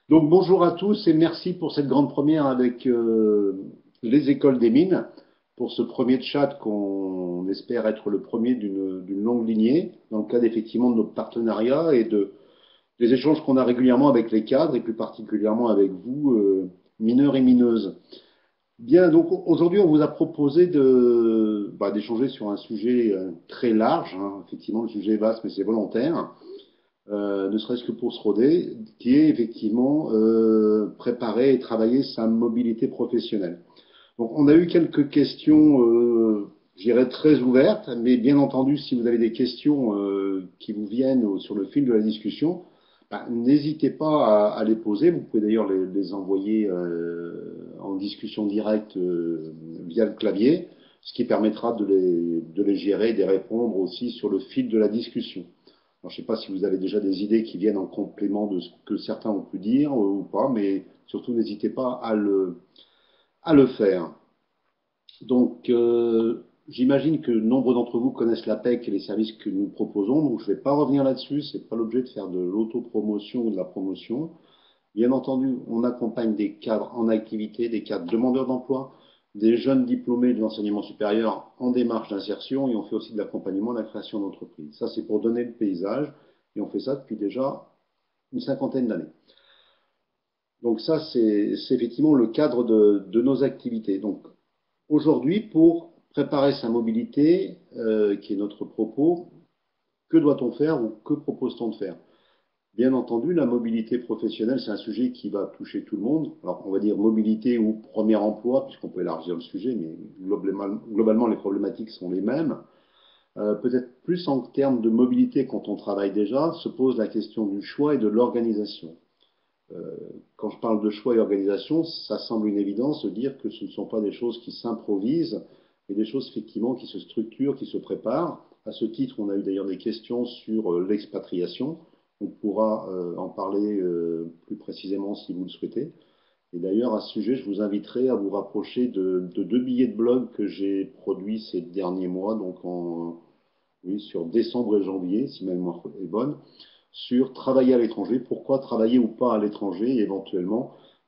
Donc bonjour à tous et merci pour cette grande première avec les écoles des mines, pour ce premier chat qu'on espère être le premier d'une longue lignée, dans le cadre effectivement de notre partenariat et des échanges qu'on a régulièrement avec les cadres et plus particulièrement avec vous, mineurs et mineuses. Bien, donc aujourd'hui on vous a proposé d'échanger sur un sujet très large, hein. Effectivement le sujet est vaste mais c'est volontaire, ne serait-ce que pour se roder, qui est effectivement préparer et travailler sa mobilité professionnelle. Donc, on a eu quelques questions, je dirais, très ouvertes, mais bien entendu, si vous avez des questions qui vous viennent sur le fil de la discussion, n'hésitez pas à les poser. Vous pouvez d'ailleurs les envoyer en discussion directe via le clavier, ce qui permettra de les gérer et de les répondre aussi sur le fil de la discussion. Alors, je ne sais pas si vous avez déjà des idées qui viennent en complément de ce que certains ont pu dire ou pas, mais surtout n'hésitez pas à le faire. Donc, j'imagine que nombre d'entre vous connaissent l'APEC et les services que nous proposons, donc je ne vais pas revenir là-dessus, ce n'est pas l'objet de faire de l'autopromotion ou de la promotion. Bien entendu, on accompagne des cadres en activité, des cadres demandeurs d'emploi, des jeunes diplômés de l'enseignement supérieur en démarche d'insertion et on fait aussi de l'accompagnement à la création d'entreprises. Ça, c'est pour donner le paysage et on fait ça depuis déjà une cinquantaine d'années. Donc ça, c'est effectivement le cadre de nos activités. Donc aujourd'hui, pour préparer sa mobilité, qui est notre propos, que doit-on faire ou que propose-t-on de faire? Bien entendu, la mobilité professionnelle, c'est un sujet qui va toucher tout le monde. Alors, on va dire mobilité ou premier emploi, puisqu'on peut élargir le sujet, mais globalement, les problématiques sont les mêmes. Peut-être plus en termes de mobilité quand on travaille déjà, se pose la question du choix et de l'organisation. Euh, Quand je parle de choix et organisation, ça semble une évidence de dire que ce ne sont pas des choses qui s'improvisent, mais des choses effectivement qui se structurent, qui se préparent. À ce titre, on a eu d'ailleurs des questions sur l'expatriation. On pourra en parler plus précisément si vous le souhaitez. Et d'ailleurs, à ce sujet, je vous inviterai à vous rapprocher de deux billets de blog que j'ai produits ces derniers mois, donc oui, sur décembre et janvier, si ma mémoire est bonne, sur travailler à l'étranger, pourquoi travailler ou pas à l'étranger, et éventuellement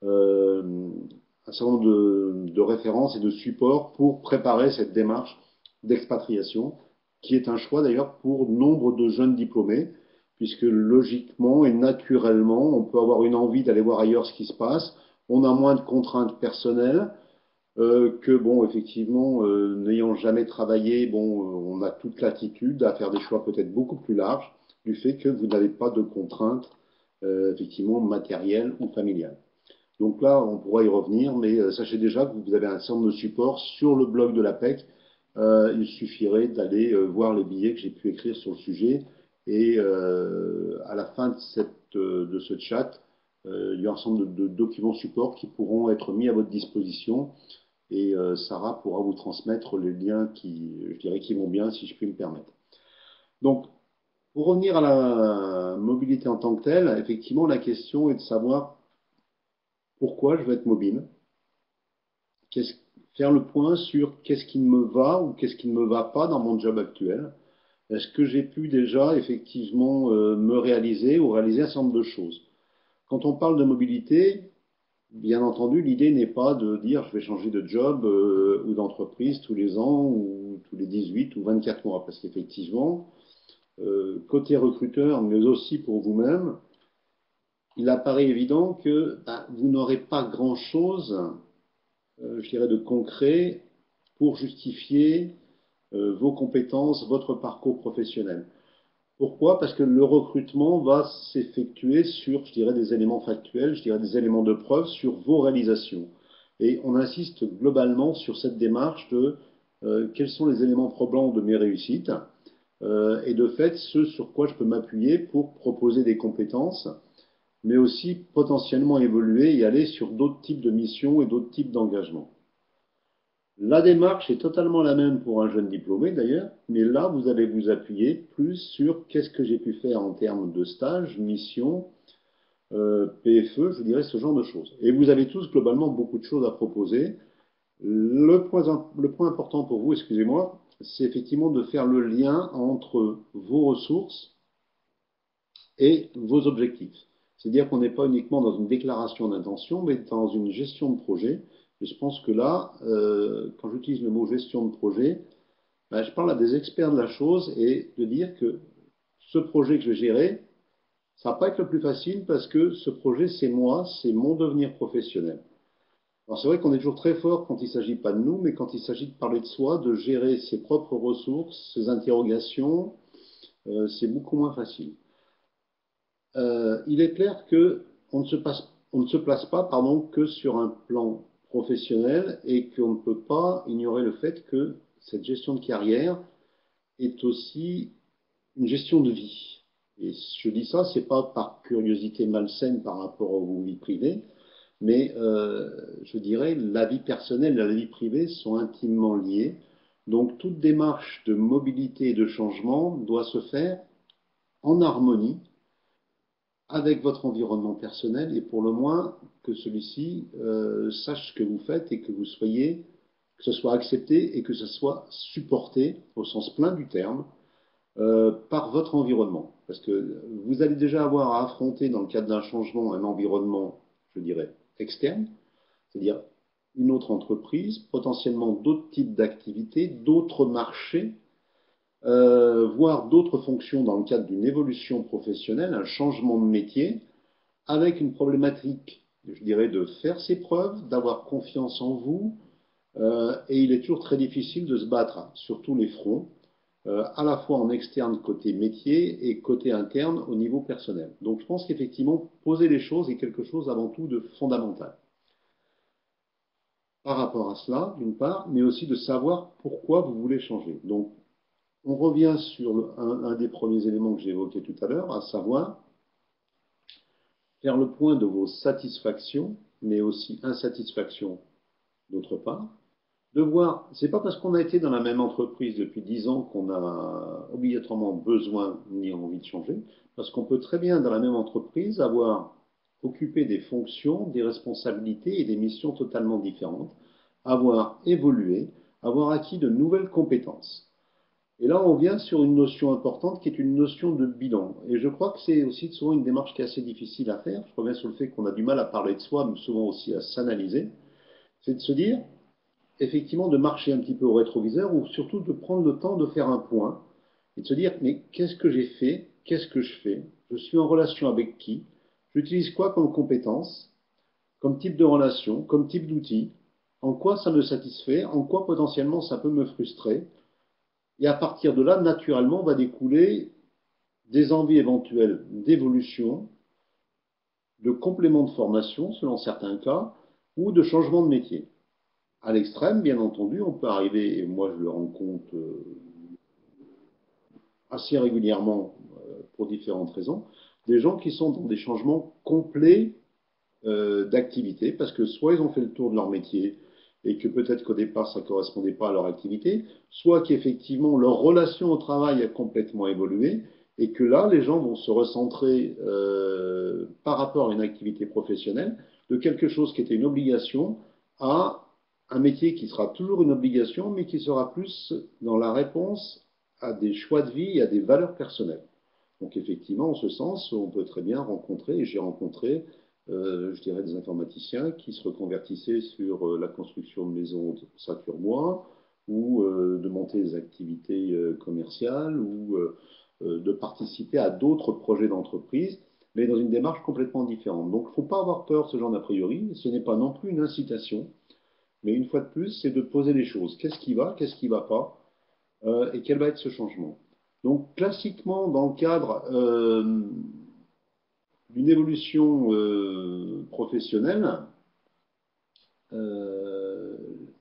un certain nombre de références et de supports pour préparer cette démarche d'expatriation, qui est un choix d'ailleurs pour nombre de jeunes diplômés, puisque logiquement et naturellement, on peut avoir une envie d'aller voir ailleurs ce qui se passe, on a moins de contraintes personnelles, que bon, effectivement, n'ayant jamais travaillé, bon, on a toute l'attitude à faire des choix peut-être beaucoup plus larges du fait que vous n'avez pas de contraintes, effectivement, matérielles ou familiales. Donc là, on pourra y revenir, mais sachez déjà que vous avez un certain nombre de supports sur le blog de l'APEC. Il suffirait d'aller voir les billets que j'ai pu écrire sur le sujet. Et à la fin de ce chat, il y a un certain nombre de documents supports qui pourront être mis à votre disposition et Sarah pourra vous transmettre les liens qui, je dirais, qui vont bien, si je puis me permettre. Donc, pour revenir à la mobilité en tant que telle, effectivement, la question est de savoir pourquoi je veux être mobile, faire le point sur qu'est-ce qui me va ou qu'est-ce qui ne me va pas dans mon job actuel. Est-ce que j'ai pu déjà effectivement me réaliser ou réaliser un certain nombre de choses? Quand on parle de mobilité, bien entendu, l'idée n'est pas de dire je vais changer de job ou d'entreprise tous les ans ou tous les 18 ou 24 mois, parce qu'effectivement, côté recruteur, mais aussi pour vous-même, il apparaît évident que vous n'aurez pas grand-chose, je dirais, de concret pour justifier vos compétences, votre parcours professionnel. Pourquoi? Parce que le recrutement va s'effectuer sur, je dirais, des éléments factuels, je dirais des éléments de preuve sur vos réalisations. Et on insiste globalement sur cette démarche de quels sont les éléments probants de mes réussites et de fait ce sur quoi je peux m'appuyer pour proposer des compétences, mais aussi potentiellement évoluer et aller sur d'autres types de missions et d'autres types d'engagements. La démarche est totalement la même pour un jeune diplômé d'ailleurs, mais là vous allez vous appuyer plus sur qu'est-ce que j'ai pu faire en termes de stage, mission, PFE, je dirais ce genre de choses. Et vous avez tous globalement beaucoup de choses à proposer. Le point important pour vous, excusez-moi, c'est effectivement de faire le lien entre vos ressources et vos objectifs. C'est-à-dire qu'on n'est pas uniquement dans une déclaration d'intention, mais dans une gestion de projet. Et je pense que là, quand j'utilise le mot gestion de projet, ben, je parle à des experts de la chose et de dire que ce projet que je vais gérer, ça va pas être le plus facile parce que ce projet, c'est moi, c'est mon devenir professionnel. Alors c'est vrai qu'on est toujours très fort quand il ne s'agit pas de nous, mais quand il s'agit de parler de soi, de gérer ses propres ressources, ses interrogations, c'est beaucoup moins facile. Il est clair que on ne se place pas pardon, que sur un plan professionnel et qu'on ne peut pas ignorer le fait que cette gestion de carrière est aussi une gestion de vie. Et je dis ça, c'est pas par curiosité malsaine par rapport à vos vies privées, mais je dirais la vie personnelle et la vie privée sont intimement liées. Donc toute démarche de mobilité et de changement doit se faire en harmonie avec votre environnement personnel et pour le moins que celui-ci sache ce que vous faites et que vous soyez, que ce soit accepté et que ce soit supporté au sens plein du terme par votre environnement. Parce que vous allez déjà avoir à affronter dans le cadre d'un changement un environnement, je dirais, externe, c'est-à-dire une autre entreprise, potentiellement d'autres types d'activités, d'autres marchés, voire d'autres fonctions dans le cadre d'une évolution professionnelle, un changement de métier, avec une problématique, je dirais, de faire ses preuves, d'avoir confiance en vous, et il est toujours très difficile de se battre sur tous les fronts, à la fois en externe côté métier et côté interne au niveau personnel. Donc je pense qu'effectivement, poser les choses est quelque chose avant tout de fondamental par rapport à cela, d'une part, mais aussi de savoir pourquoi vous voulez changer. Donc on revient sur un des premiers éléments que j'ai évoqué tout à l'heure, à savoir faire le point de vos satisfactions, mais aussi insatisfactions d'autre part. De voir, c'est pas parce qu'on a été dans la même entreprise depuis 10 ans qu'on a obligatoirement besoin ni envie de changer, parce qu'on peut très bien dans la même entreprise avoir occupé des fonctions, des responsabilités et des missions totalement différentes, avoir évolué, avoir acquis de nouvelles compétences. Et là, on vient sur une notion importante qui est une notion de bilan. Et je crois que c'est aussi souvent une démarche qui est assez difficile à faire. Je reviens sur le fait qu'on a du mal à parler de soi, mais souvent aussi à s'analyser. C'est de se dire, effectivement, de marcher un petit peu au rétroviseur ou surtout de prendre le temps de faire un point et de se dire, mais qu'est-ce que j'ai fait? Qu'est-ce que je fais? Je suis en relation avec qui? J'utilise quoi comme compétence? Comme type de relation? Comme type d'outil? En quoi ça me satisfait? En quoi potentiellement ça peut me frustrer? Et à partir de là, naturellement, va découler des envies éventuelles d'évolution, de complément de formation, selon certains cas, ou de changement de métier. À l'extrême, bien entendu, on peut arriver, et moi je le rencontre assez régulièrement pour différentes raisons, des gens qui sont dans des changements complets d'activité, parce que soit ils ont fait le tour de leur métier et que peut-être qu'au départ ça ne correspondait pas à leur activité, soit qu'effectivement leur relation au travail a complètement évolué et que là les gens vont se recentrer par rapport à une activité professionnelle de quelque chose qui était une obligation à un métier qui sera toujours une obligation mais qui sera plus dans la réponse à des choix de vie et à des valeurs personnelles. Donc effectivement, en ce sens, on peut très bien rencontrer, et j'ai rencontré je dirais, des informaticiens qui se reconvertissaient sur la construction de maisons Saturbois ou de monter des activités commerciales ou de participer à d'autres projets d'entreprise, mais dans une démarche complètement différente. Donc, il ne faut pas avoir peur de ce genre d'a priori. Ce n'est pas non plus une incitation, mais une fois de plus, c'est de poser les choses. Qu'est-ce qui va, qu'est-ce qui ne va pas, et quel va être ce changement. Donc, classiquement, dans le cadre d'une évolution professionnelle, euh,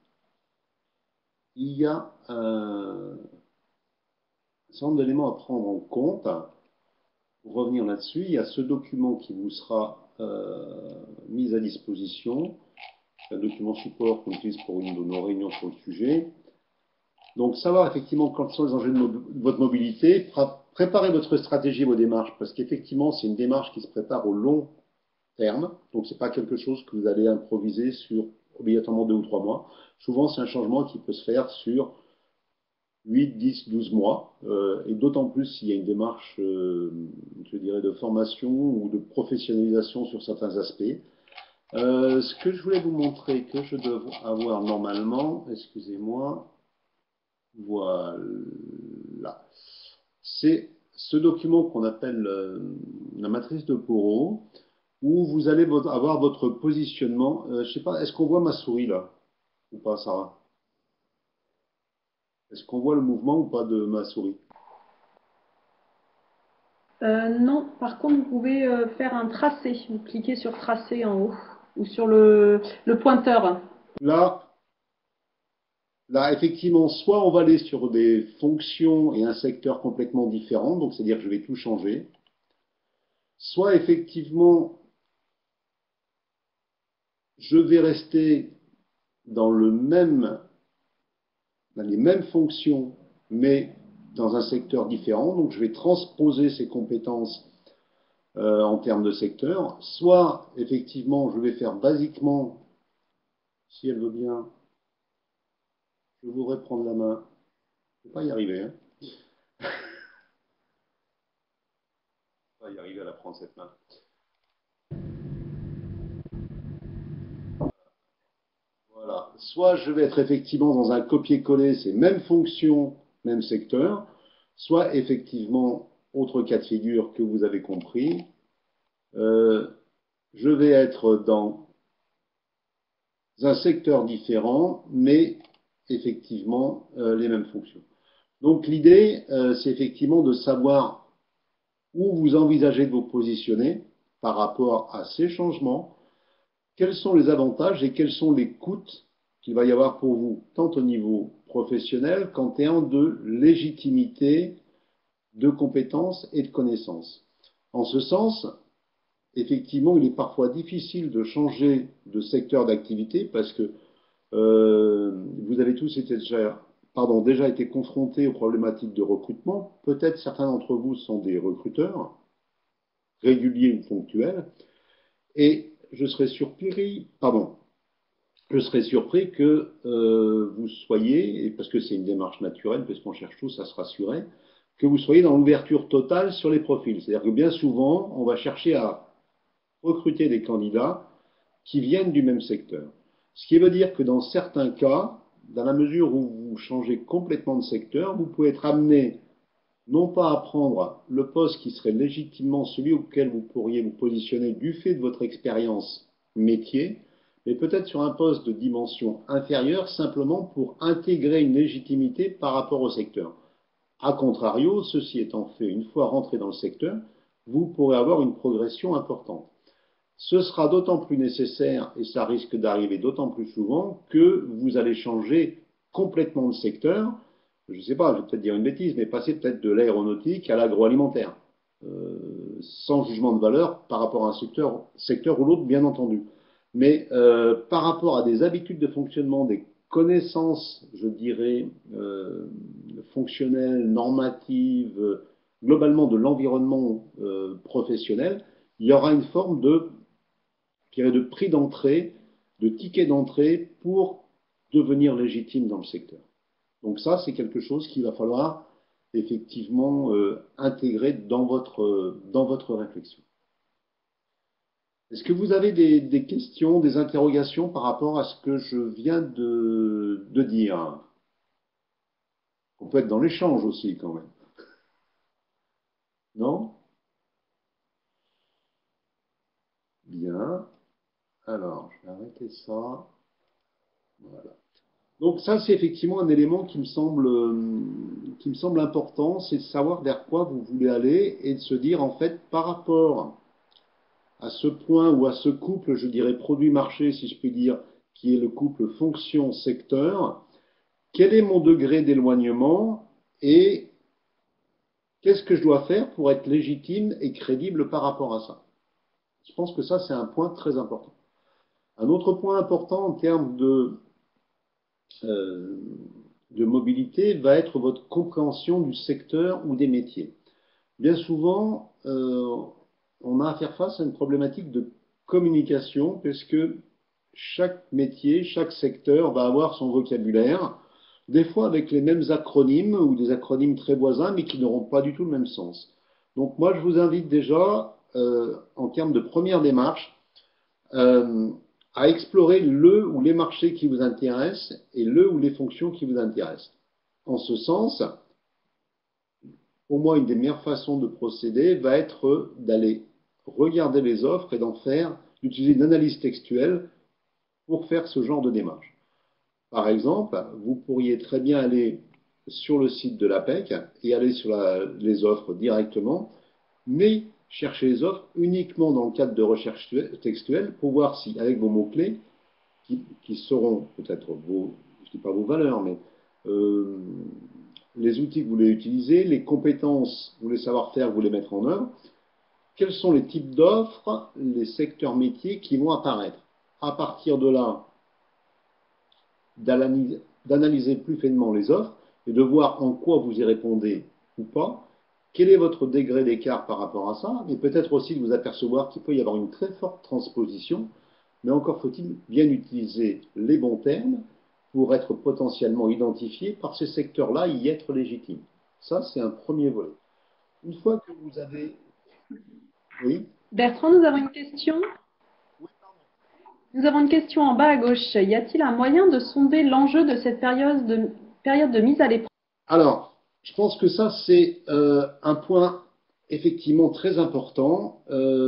il y a un certain nombre d'éléments à prendre en compte. Pour revenir là-dessus, il y a ce document qui vous sera mis à disposition, un document support qu'on utilise pour une de nos réunions sur le sujet. Donc, savoir effectivement quels sont les enjeux de votre mobilité, préparer votre stratégie, vos démarches, parce qu'effectivement, c'est une démarche qui se prépare au long terme. Donc, ce n'est pas quelque chose que vous allez improviser sur obligatoirement 2 ou 3 mois. Souvent, c'est un changement qui peut se faire sur 8, 10, 12 mois, et d'autant plus s'il y a une démarche, je dirais, de formation ou de professionnalisation sur certains aspects. Ce que je voulais vous montrer, que je dois avoir normalement, excusez-moi, voilà, c'est ce document qu'on appelle la matrice de Poro, où vous allez avoir votre positionnement. Je sais pas, est-ce qu'on voit ma souris là ou pas, Sarah? Est-ce qu'on voit le mouvement ou pas de ma souris? Non, par contre, vous pouvez faire un tracé. Vous cliquez sur tracé en haut ou sur le pointeur. Là, là, effectivement, soit on va aller sur des fonctions et un secteur complètement différent, donc c'est-à-dire que je vais tout changer, soit effectivement, je vais rester dans dans les mêmes fonctions, mais dans un secteur différent, donc je vais transposer ces compétences en termes de secteur, soit effectivement, je vais faire basiquement, si elle veut bien, je voudrais prendre la main, je ne vais pas y arriver, hein. Je ne vais pas y arriver à la prendre cette main. Voilà. Soit je vais être effectivement dans un copier-coller, c'est même fonction, même secteur, soit effectivement, autre cas de figure que vous avez compris, euh, je vais être dans un secteur différent, mais effectivement les mêmes fonctions. Donc l'idée, c'est effectivement de savoir où vous envisagez de vous positionner par rapport à ces changements, quels sont les avantages et quels sont les coûts qu'il va y avoir pour vous, tant au niveau professionnel qu'en termes de légitimité, de compétences et de connaissances. En ce sens, effectivement, il est parfois difficile de changer de secteur d'activité parce que vous avez tous déjà été confrontés aux problématiques de recrutement. Peut-être certains d'entre vous sont des recruteurs, réguliers ou ponctuels, et je serais surpris que vous soyez, parce que c'est une démarche naturelle, parce qu'on cherche tous à se rassurer, que vous soyez dans l'ouverture totale sur les profils. C'est-à-dire que bien souvent, on va chercher à recruter des candidats qui viennent du même secteur. Ce qui veut dire que dans certains cas, dans la mesure où vous changez complètement de secteur, vous pouvez être amené non pas à prendre le poste qui serait légitimement celui auquel vous pourriez vous positionner du fait de votre expérience métier, mais peut-être sur un poste de dimension inférieure simplement pour intégrer une légitimité par rapport au secteur. A contrario, ceci étant fait, une fois rentré dans le secteur, vous pourrez avoir une progression importante. Ce sera d'autant plus nécessaire, et ça risque d'arriver d'autant plus souvent, que vous allez changer complètement de secteur. Je ne sais pas, je vais peut-être dire une bêtise, mais passer peut-être de l'aéronautique à l'agroalimentaire, sans jugement de valeur par rapport à un secteur ou l'autre, bien entendu. Mais par rapport à des habitudes de fonctionnement, des connaissances, je dirais, fonctionnelles, normatives, globalement de l'environnement professionnel, il y aura une forme de prix d'entrée, de ticket d'entrée pour devenir légitime dans le secteur. Donc ça, c'est quelque chose qu'il va falloir effectivement intégrer dans votre réflexion. Est-ce que vous avez des questions, des interrogations par rapport à ce que je viens de dire? On peut être dans l'échange aussi quand même. Non? Bien. Alors, je vais arrêter ça. Voilà. Donc ça, c'est effectivement un élément qui me semble important, c'est de savoir vers quoi vous voulez aller et de se dire, en fait, par rapport à ce point ou à ce couple, je dirais produit-marché, si je puis dire, qui est le couple fonction-secteur, quel est mon degré d'éloignement et qu'est-ce que je dois faire pour être légitime et crédible par rapport à ça? Je pense que ça, c'est un point très important. Un autre point important en termes euh, de mobilité va être votre compréhension du secteur ou des métiers. Bien souvent, on a à faire face à une problématique de communication, puisque chaque métier, chaque secteur va avoir son vocabulaire, des fois avec les mêmes acronymes ou des acronymes très voisins, mais qui n'auront pas du tout le même sens. Donc moi, je vous invite déjà, en termes de première démarche, euh, à explorer le ou les marchés qui vous intéressent et le ou les fonctions qui vous intéressent. En ce sens, pour moi, une des meilleures façons de procéder va être d'aller regarder les offres et d'utiliser une analyse textuelle pour faire ce genre de démarche. Par exemple, vous pourriez très bien aller sur le site de l'APEC et aller sur les offres directement, mais chercher les offres uniquement dans le cadre de recherche textuelle pour voir si, avec vos mots-clés, qui seront peut-être vos, je ne dis pas vos valeurs, mais euh, les outils que vous voulez utiliser, les compétences, vous voulez savoir-faire, vous voulez mettre en œuvre, quels sont les types d'offres, les secteurs métiers qui vont apparaître. À partir de là, d'analyser plus finement les offres et de voir en quoi vous y répondez ou pas, quel est votre degré d'écart par rapport à ça, et peut-être aussi de vous apercevoir qu'il peut y avoir une très forte transposition, mais encore faut-il bien utiliser les bons termes pour être potentiellement identifié par ces secteurs-là et y être légitime. Ça, c'est un premier volet. Une fois que vous avez... Oui. Bertrand, nous avons une question. Nous avons une question en bas à gauche. Y a-t-il un moyen de sonder l'enjeu de cette période de mise à l'épreuve? Alors, je pense que ça, c'est un point effectivement très important.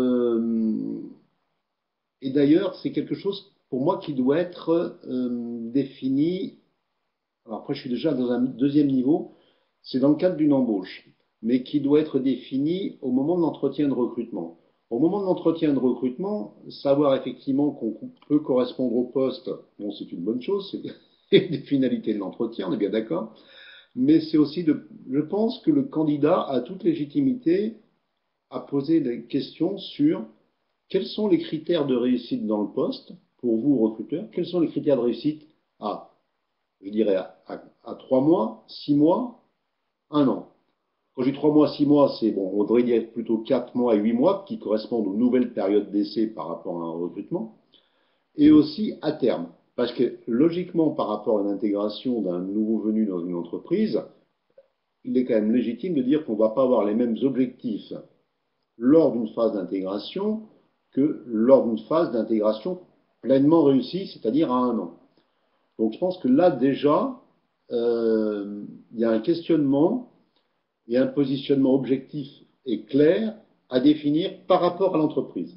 Et d'ailleurs, c'est quelque chose pour moi qui doit être défini. Alors après, je suis déjà dans un deuxième niveau. C'est dans le cadre d'une embauche, mais qui doit être défini au moment de l'entretien de recrutement. Au moment de l'entretien de recrutement, savoir effectivement qu'on peut correspondre au poste, bon, c'est une bonne chose, c'est une des finalités de l'entretien, on est bien d'accord. Mais c'est aussi je pense que le candidat a toute légitimité à poser des questions sur quels sont les critères de réussite dans le poste pour vous, recruteurs, quels sont les critères de réussite à, je dirais, à 3 mois, 6 mois, 1 an. Quand j'ai 3 mois, 6 mois, c'est bon, on devrait dire plutôt 4 mois et 8 mois qui correspondent aux nouvelles périodes d'essai par rapport à un recrutement, et aussi à terme. Parce que logiquement, par rapport à l'intégration d'un nouveau venu dans une entreprise, il est quand même légitime de dire qu'on ne va pas avoir les mêmes objectifs lors d'une phase d'intégration que lors d'une phase d'intégration pleinement réussie, c'est-à-dire à 1 an. Donc je pense que là déjà, il y a un questionnement et un positionnement objectif et clair à définir par rapport à l'entreprise.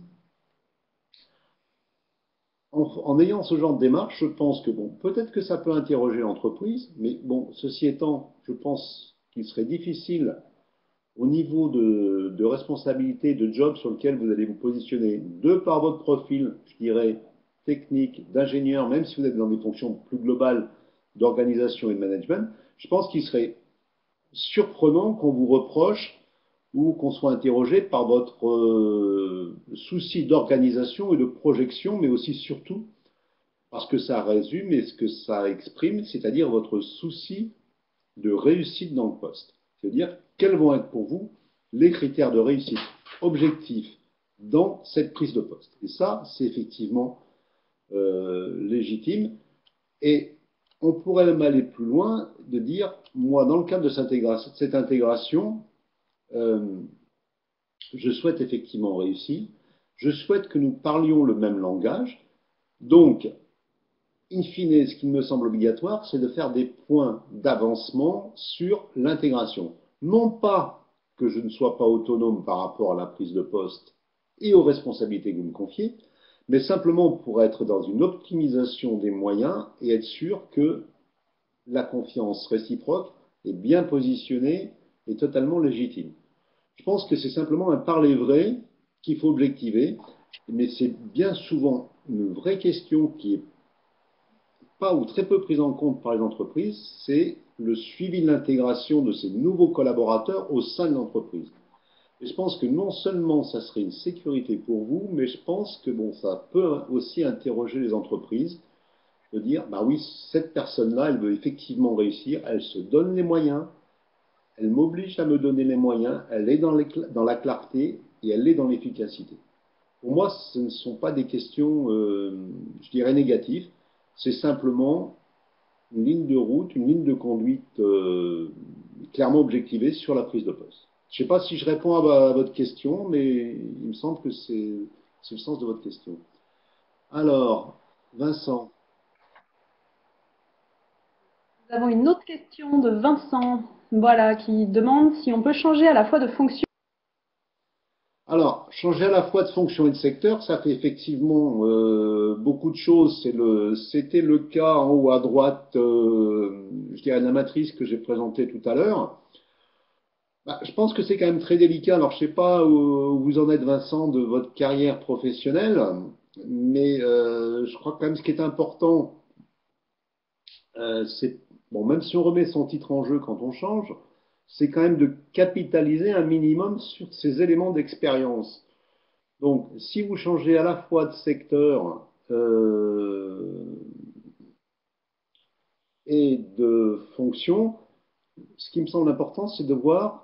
En ayant ce genre de démarche, je pense que bon, peut-être que ça peut interroger l'entreprise, mais bon, ceci étant, je pense qu'il serait difficile au niveau de responsabilité, de job sur lequel vous allez vous positionner, de par votre profil, je dirais, technique, d'ingénieur, même si vous êtes dans des fonctions plus globales d'organisation et de management, je pense qu'il serait surprenant qu'on vous reproche ou qu'on soit interrogé par votre souci d'organisation et de projection, mais aussi surtout parce que ça résume et ce que ça exprime, c'est-à-dire votre souci de réussite dans le poste. C'est-à-dire quels vont être pour vous les critères de réussite objectifs dans cette prise de poste. Et ça, c'est effectivement légitime. Et on pourrait même aller plus loin de dire, moi, dans le cadre de cette intégration, euh, je souhaite effectivement réussir. Je souhaite que nous parlions le même langage. Donc, in fine, ce qui me semble obligatoire, c'est de faire des points d'avancement sur l'intégration. Non pas que je ne sois pas autonome par rapport à la prise de poste et aux responsabilités que vous me confiez, mais simplement pour être dans une optimisation des moyens et être sûr que la confiance réciproque est bien positionnée et totalement légitime. Je pense que c'est simplement un parler vrai qu'il faut objectiver, mais c'est bien souvent une vraie question qui est pas ou très peu prise en compte par les entreprises, c'est le suivi de l'intégration de ces nouveaux collaborateurs au sein de l'entreprise. Et je pense que non seulement ça serait une sécurité pour vous, mais je pense que bon, ça peut aussi interroger les entreprises de dire, bah oui, cette personne-là, elle veut effectivement réussir, elle se donne les moyens, elle m'oblige à me donner les moyens, elle est dans la clarté et elle est dans l'efficacité. Pour moi, ce ne sont pas des questions, je dirais, négatives, c'est simplement une ligne de route, une ligne de conduite clairement objectivée sur la prise de poste. Je ne sais pas si je réponds à votre question, mais il me semble que c'est le sens de votre question. Alors, Vincent. Nous avons une autre question de Vincent, voilà, qui demande si on peut changer à la fois de fonction. Alors, changer à la fois de fonction et de secteur, ça fait effectivement beaucoup de choses. C'était le cas en haut à droite, je dirais la matrice que j'ai présentée tout à l'heure. Bah, je pense que c'est quand même très délicat. Alors, je ne sais pas où vous en êtes, Vincent, de votre carrière professionnelle, mais je crois quand même ce qui est important, c'est, bon, même si on remet son titre en jeu quand on change, c'est quand même de capitaliser un minimum sur ces éléments d'expérience. Donc, si vous changez à la fois de secteur et de fonction, ce qui me semble important, c'est de voir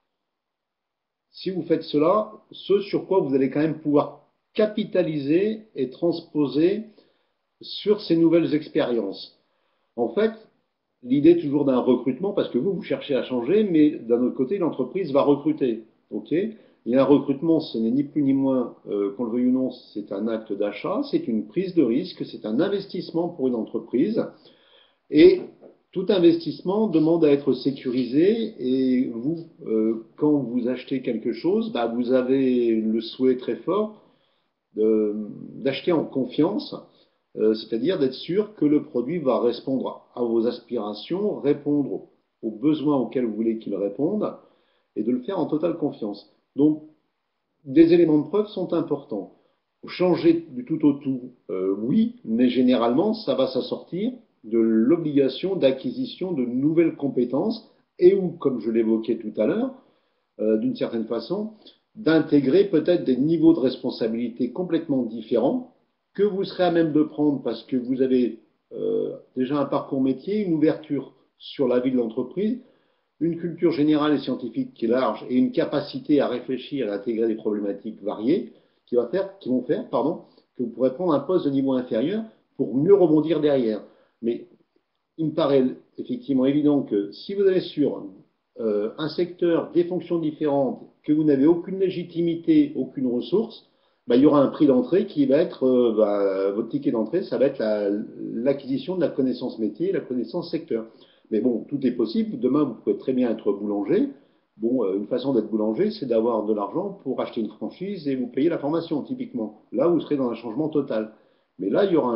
si vous faites cela, ce sur quoi vous allez quand même pouvoir capitaliser et transposer sur ces nouvelles expériences. En fait, l'idée toujours d'un recrutement, parce que vous cherchez à changer, mais d'un autre côté, l'entreprise va recruter. Ok. Et un recrutement, ce n'est ni plus ni moins, qu'on le veuille ou non, c'est un acte d'achat, c'est une prise de risque, c'est un investissement pour une entreprise. Et tout investissement demande à être sécurisé et vous, quand vous achetez quelque chose, bah, vous avez le souhait très fort d'acheter en confiance, c'est-à-dire d'être sûr que le produit va répondre à vos aspirations, répondre aux besoins auxquels vous voulez qu'il réponde et de le faire en totale confiance. Donc, des éléments de preuve sont importants. Changer du tout au tout, oui, mais généralement, ça va s'assortir de l'obligation d'acquisition de nouvelles compétences et ou, comme je l'évoquais tout à l'heure, d'une certaine façon, d'intégrer peut-être des niveaux de responsabilité complètement différents que vous serez à même de prendre parce que vous avez déjà un parcours métier, une ouverture sur la vie de l'entreprise, une culture générale et scientifique qui est large et une capacité à réfléchir et à intégrer des problématiques variées qui vont faire que vous pourrez prendre un poste de niveau inférieur pour mieux rebondir derrière. Mais il me paraît effectivement évident que si vous avez sur un secteur des fonctions différentes, que vous n'avez aucune légitimité, aucune ressource, bah, il y aura un prix d'entrée qui va être, votre ticket d'entrée, ça va être l'acquisition de la connaissance métier, la connaissance secteur. Mais bon, tout est possible. Demain, vous pouvez très bien être boulanger. Bon, une façon d'être boulanger, c'est d'avoir de l'argent pour acheter une franchise et vous payer la formation, typiquement. Là, vous serez dans un changement total. Mais là, il y aura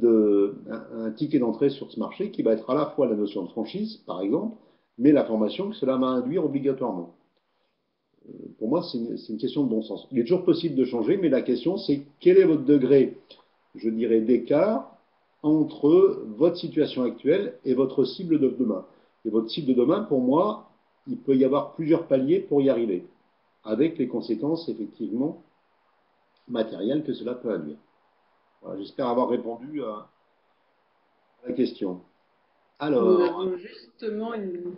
un ticket d'entrée sur ce marché qui va être à la fois la notion de franchise, par exemple, mais la formation que cela va induire obligatoirement. Pour moi, c'est une question de bon sens. Il est toujours possible de changer, mais la question, c'est quel est votre degré, je dirais, d'écart entre votre situation actuelle et votre cible de demain. Et votre cible de demain, pour moi, il peut y avoir plusieurs paliers pour y arriver, avec les conséquences, effectivement, matérielles que cela peut induire. Voilà, j'espère avoir répondu à la question. Nous Alors, avons justement une.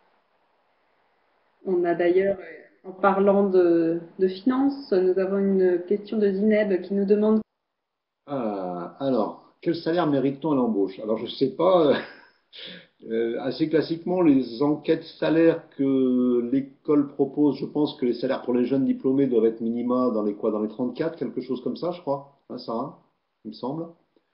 On a d'ailleurs, en parlant de finances, nous avons une question de Zineb qui nous demande. quel salaire mérite-t-on à l'embauche? Alors, je ne sais pas. Assez classiquement, les enquêtes salaires que l'école propose, je pense que les salaires pour les jeunes diplômés doivent être minima dans les quoi? Dans les 34, quelque chose comme ça, je crois. Hein, Sarah, il me semble.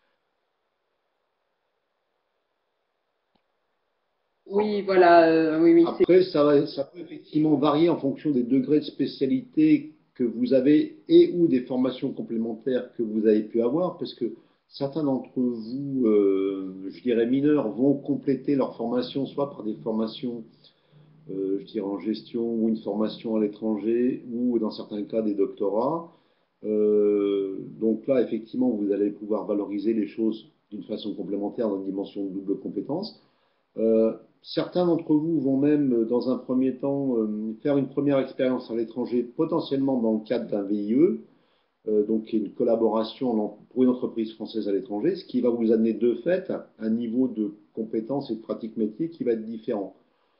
Oui, voilà, oui, oui, c'est. Après, ça peut effectivement varier en fonction des degrés de spécialité que vous avez et ou des formations complémentaires que vous avez pu avoir, parce que certains d'entre vous, je dirais mineurs, vont compléter leur formation soit par des formations, je dirais en gestion ou une formation à l'étranger ou dans certains cas des doctorats. Donc là, effectivement, vous allez pouvoir valoriser les choses d'une façon complémentaire dans une dimension de double compétence. Certains d'entre vous vont même, dans un premier temps, faire une première expérience à l'étranger, potentiellement dans le cadre d'un VIE, donc une collaboration pour une entreprise française à l'étranger, ce qui va vous amener de fait un niveau de compétences et de pratique métier qui va être différent.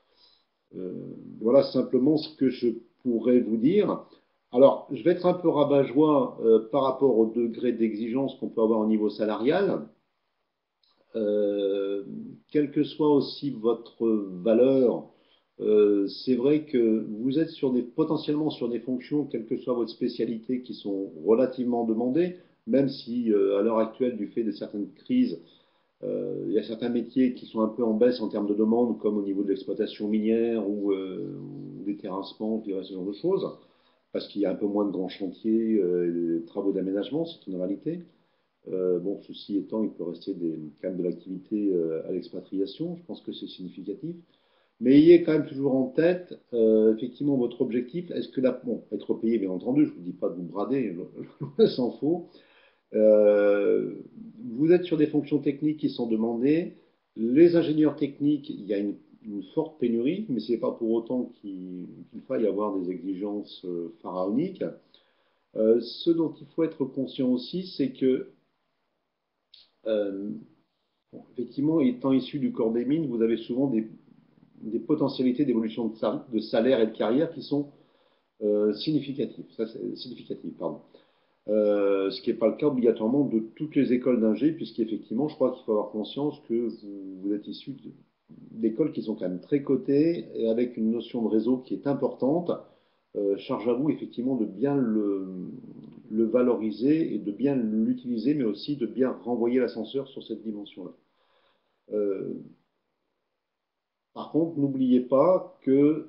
Voilà simplement ce que je pourrais vous dire. Alors, je vais être un peu rabat-joie par rapport au degré d'exigence qu'on peut avoir au niveau salarial. euh, quelle que soit aussi votre valeur, c'est vrai que vous êtes potentiellement sur des fonctions, quelle que soit votre spécialité, qui sont relativement demandées, même si à l'heure actuelle, du fait de certaines crises, il y a certains métiers qui sont un peu en baisse en termes de demande, comme au niveau de l'exploitation minière ou des terrassements, ce genre de choses, parce qu'il y a un peu moins de grands chantiers, de travaux d'aménagement, c'est une réalité. Bon, ceci étant, il peut rester quand même de l'activité à l'expatriation, je pense que c'est significatif. Mais ayez quand même toujours en tête, effectivement, votre objectif. Est-ce que là, bon, être payé, bien entendu, je ne vous dis pas de vous brader, loin s'en faut. Euh, Vous êtes sur des fonctions techniques qui sont demandées. Les ingénieurs techniques, il y a une forte pénurie, mais ce n'est pas pour autant qu'il faille avoir des exigences pharaoniques. Ce dont il faut être conscient aussi, c'est que, euh, bon, effectivement, étant issu du corps des mines, vous avez souvent des potentialités d'évolution de salaire et de carrière qui sont significatives. Ça, c'est significatif, pardon. Ce qui n'est pas le cas obligatoirement de toutes les écoles d'ingé, puisqu'effectivement, je crois qu'il faut avoir conscience que vous êtes issu d'écoles qui sont quand même très cotées et avec une notion de réseau qui est importante. Charge à vous effectivement de bien le valoriser et de bien l'utiliser, mais aussi de bien renvoyer l'ascenseur sur cette dimension-là. Euh, Par contre, n'oubliez pas que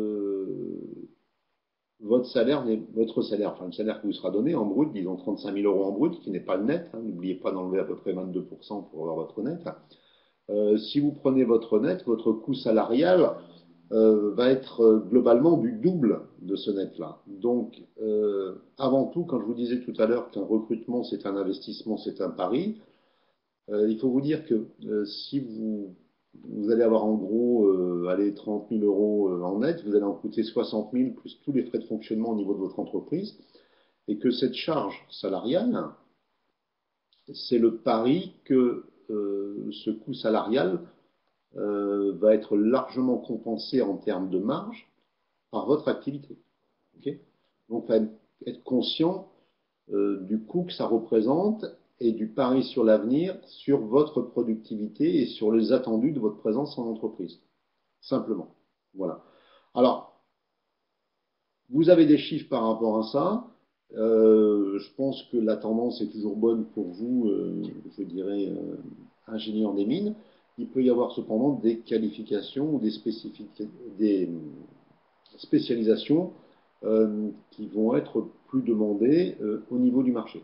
votre salaire, enfin le salaire qui vous sera donné en brut, disons 35 000 euros en brut, qui n'est pas le net, hein, n'oubliez pas d'enlever à peu près 22% pour avoir votre net. Si vous prenez votre net, votre coût salarial va être globalement du double de ce net-là. Donc, avant tout, quand je vous disais tout à l'heure qu'un recrutement, c'est un investissement, c'est un pari, il faut vous dire que si vous allez avoir en gros allez, 30 000 euros en net, vous allez en coûter 60 000 plus tous les frais de fonctionnement au niveau de votre entreprise, et que cette charge salariale, c'est le pari que ce coût salarial va être largement compensé en termes de marge par votre activité. Okay. Donc, il faut être conscient du coût que ça représente et du pari sur l'avenir, sur votre productivité et sur les attendus de votre présence en entreprise. Simplement. Voilà. Alors, vous avez des chiffres par rapport à ça. Je pense que la tendance est toujours bonne pour vous, je dirais, ingénieur des mines. Il peut y avoir cependant des qualifications ou des spécialisations qui vont être plus demandées au niveau du marché.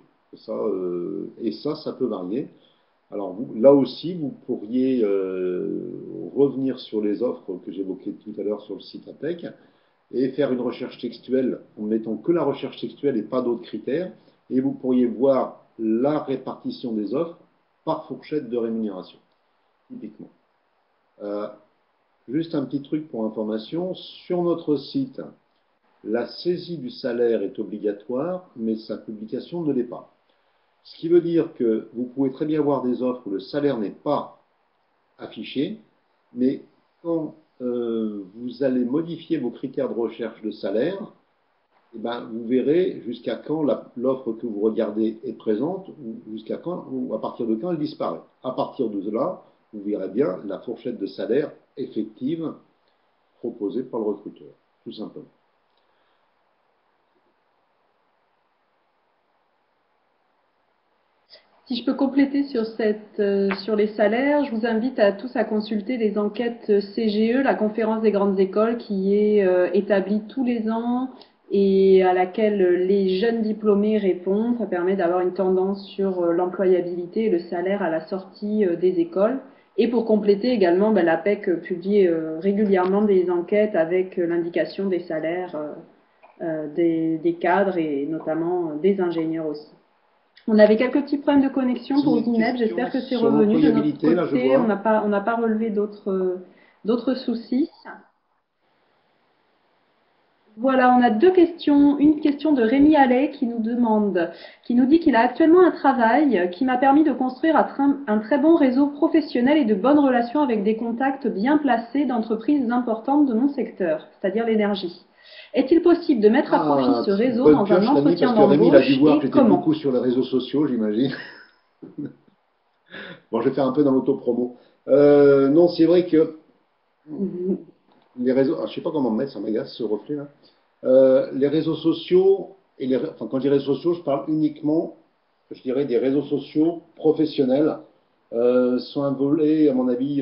Et ça peut varier. Alors là aussi, vous pourriez revenir sur les offres que j'évoquais tout à l'heure sur le site APEC et faire une recherche textuelle en mettant que la recherche textuelle et pas d'autres critères. Et vous pourriez voir la répartition des offres par fourchette de rémunération, typiquement. Euh, Juste un petit truc pour information, sur notre site, la saisie du salaire est obligatoire, mais sa publication ne l'est pas. Ce qui veut dire que vous pouvez très bien avoir des offres où le salaire n'est pas affiché, mais quand vous allez modifier vos critères de recherche de salaire, eh ben, vous verrez jusqu'à quand l'offre que vous regardez est présente, ou jusqu'à quand, ou à partir de quand elle disparaît. À partir de là, vous verrez bien la fourchette de salaire effective proposée par le recruteur, tout simplement. Si je peux compléter sur les salaires, je vous invite à tous à consulter les enquêtes CGE, la conférence des grandes écoles, qui est établie tous les ans et à laquelle les jeunes diplômés répondent. Ça permet d'avoir une tendance sur l'employabilité et le salaire à la sortie des écoles. Et pour compléter également, l'APEC publie régulièrement des enquêtes avec l'indication des salaires des cadres et notamment des ingénieurs aussi. On avait quelques petits problèmes de connexion pour Zineb, j'espère que c'est revenu. De notre côté, on n'a pas relevé d'autres soucis. Voilà, on a deux questions. Une question de Rémi Allais qui nous dit qu'il a actuellement un travail qui m'a permis de construire un très bon réseau professionnel et de bonnes relations avec des contacts bien placés d'entreprises importantes de mon secteur, c'est-à-dire l'énergie. Est-il possible de mettre à profit ce réseau dans un entretien d'embauche Rémi, il a dû voir que et j'étais comment? beaucoup sur les réseaux sociaux, j'imagine. Bon, je vais faire un peu dans l'auto-promo. Non, c'est vrai que les réseaux, je sais pas comment me mettre, ça m'agace ce reflet là. Les réseaux sociaux, enfin, quand je dis réseaux sociaux, je parle uniquement, je dirais, des réseaux sociaux professionnels, sont un volet, à mon avis,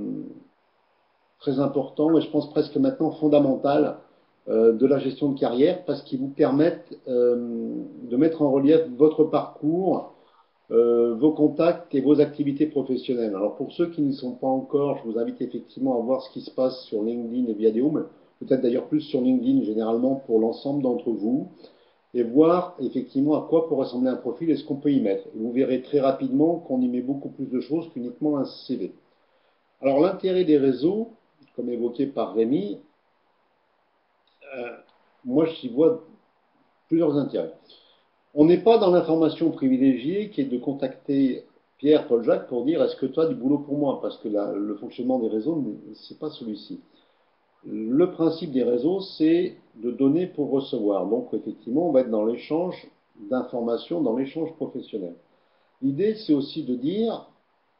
très important et je pense presque maintenant fondamental de la gestion de carrière parce qu'ils vous permettent de mettre en relief votre parcours, vos contacts et vos activités professionnelles. Alors pour ceux qui n'y sont pas encore, je vous invite effectivement à voir ce qui se passe sur LinkedIn et Viadeo, mais peut-être d'ailleurs plus sur LinkedIn généralement pour l'ensemble d'entre vous, et voir effectivement à quoi peut ressembler un profil et ce qu'on peut y mettre. Et vous verrez très rapidement qu'on y met beaucoup plus de choses qu'uniquement un CV. Alors l'intérêt des réseaux, comme évoqué par Rémi, euh, moi j'y vois plusieurs intérêts. On n'est pas dans l'information privilégiée qui est de contacter Pierre, Paul, Jacques pour dire est-ce que tu as du boulot pour moi parce que le fonctionnement des réseaux, c'est pas celui-ci. Le principe des réseaux, c'est de donner pour recevoir. Donc effectivement, on va être dans l'échange d'informations, dans l'échange professionnel. L'idée, c'est aussi de dire,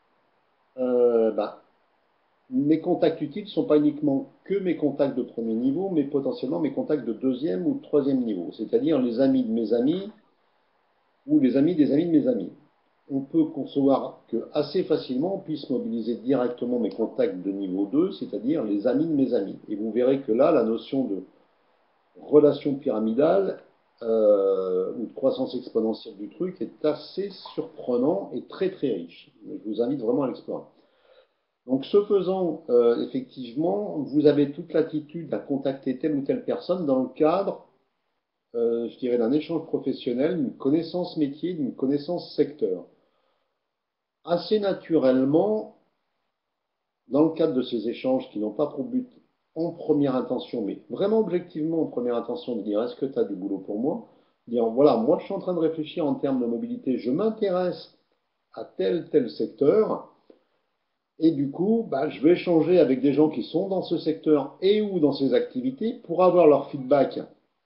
bah, mes contacts utiles ne sont pas uniquement que mes contacts de premier niveau, mais potentiellement mes contacts de deuxième ou de troisième niveau, c'est-à-dire les amis de mes amis ou les amis des amis de mes amis. On peut concevoir que assez facilement on puisse mobiliser directement mes contacts de niveau 2, c'est-à-dire les amis de mes amis. Et vous verrez que là, la notion de relation pyramidale ou de croissance exponentielle du truc est assez surprenant et très très riche. Je vous invite vraiment à l'explorer. Donc, ce faisant, effectivement, vous avez toute l'attitude à contacter telle ou telle personne dans le cadre, je dirais, d'un échange professionnel, d'une connaissance métier, d'une connaissance secteur. Assez naturellement, dans le cadre de ces échanges qui n'ont pas pour but en première intention, mais vraiment objectivement en première intention de dire est-ce que tu as du boulot pour moi? Dire voilà, moi je suis en train de réfléchir en termes de mobilité, je m'intéresse à tel secteur, et du coup, bah, je vais échanger avec des gens qui sont dans ce secteur et ou dans ces activités pour avoir leur feedback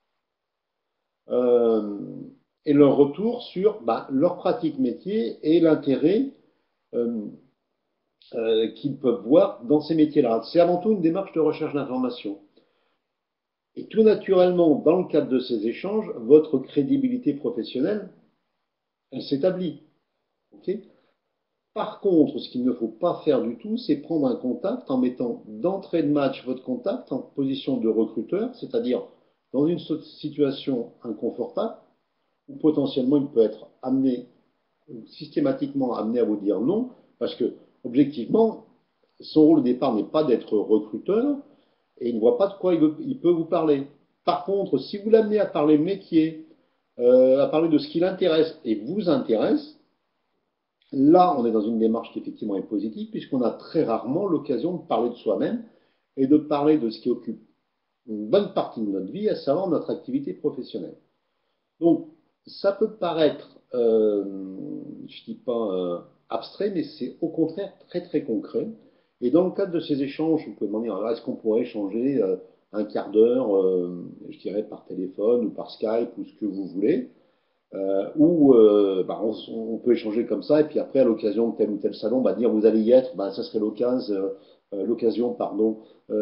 euh, et leur retour sur bah, leur pratique métier et l'intérêt euh, qu'ils peuvent voir dans ces métiers-là. C'est avant tout une démarche de recherche d'information. Et tout naturellement, dans le cadre de ces échanges, votre crédibilité professionnelle, elle s'établit. Okay. Par contre, ce qu'il ne faut pas faire du tout, c'est prendre un contact en mettant d'entrée de match votre contact en position de recruteur, c'est-à-dire dans une situation inconfortable, où potentiellement il peut être amené, systématiquement amené à vous dire non, parce que, objectivement, son rôle au départ n'est pas d'être recruteur, et il ne voit pas de quoi il peut vous parler. Par contre, si vous l'amenez à parler métier, à parler de ce qui l'intéresse et vous intéresse, là, on est dans une démarche qui effectivement est positive, puisqu'on a très rarement l'occasion de parler de soi-même et de parler de ce qui occupe une bonne partie de notre vie, à savoir notre activité professionnelle. Donc, ça peut paraître, je ne dis pas abstrait, mais c'est au contraire très très concret. Et dans le cadre de ces échanges, vous pouvez demander, est-ce qu'on pourrait échanger un quart d'heure, je dirais par téléphone ou par Skype ou ce que vous voulez, où bah, on peut échanger comme ça, et puis après, à l'occasion de tel ou tel salon, bah, dire vous allez y être, bah, ça serait l'occasion, pardon,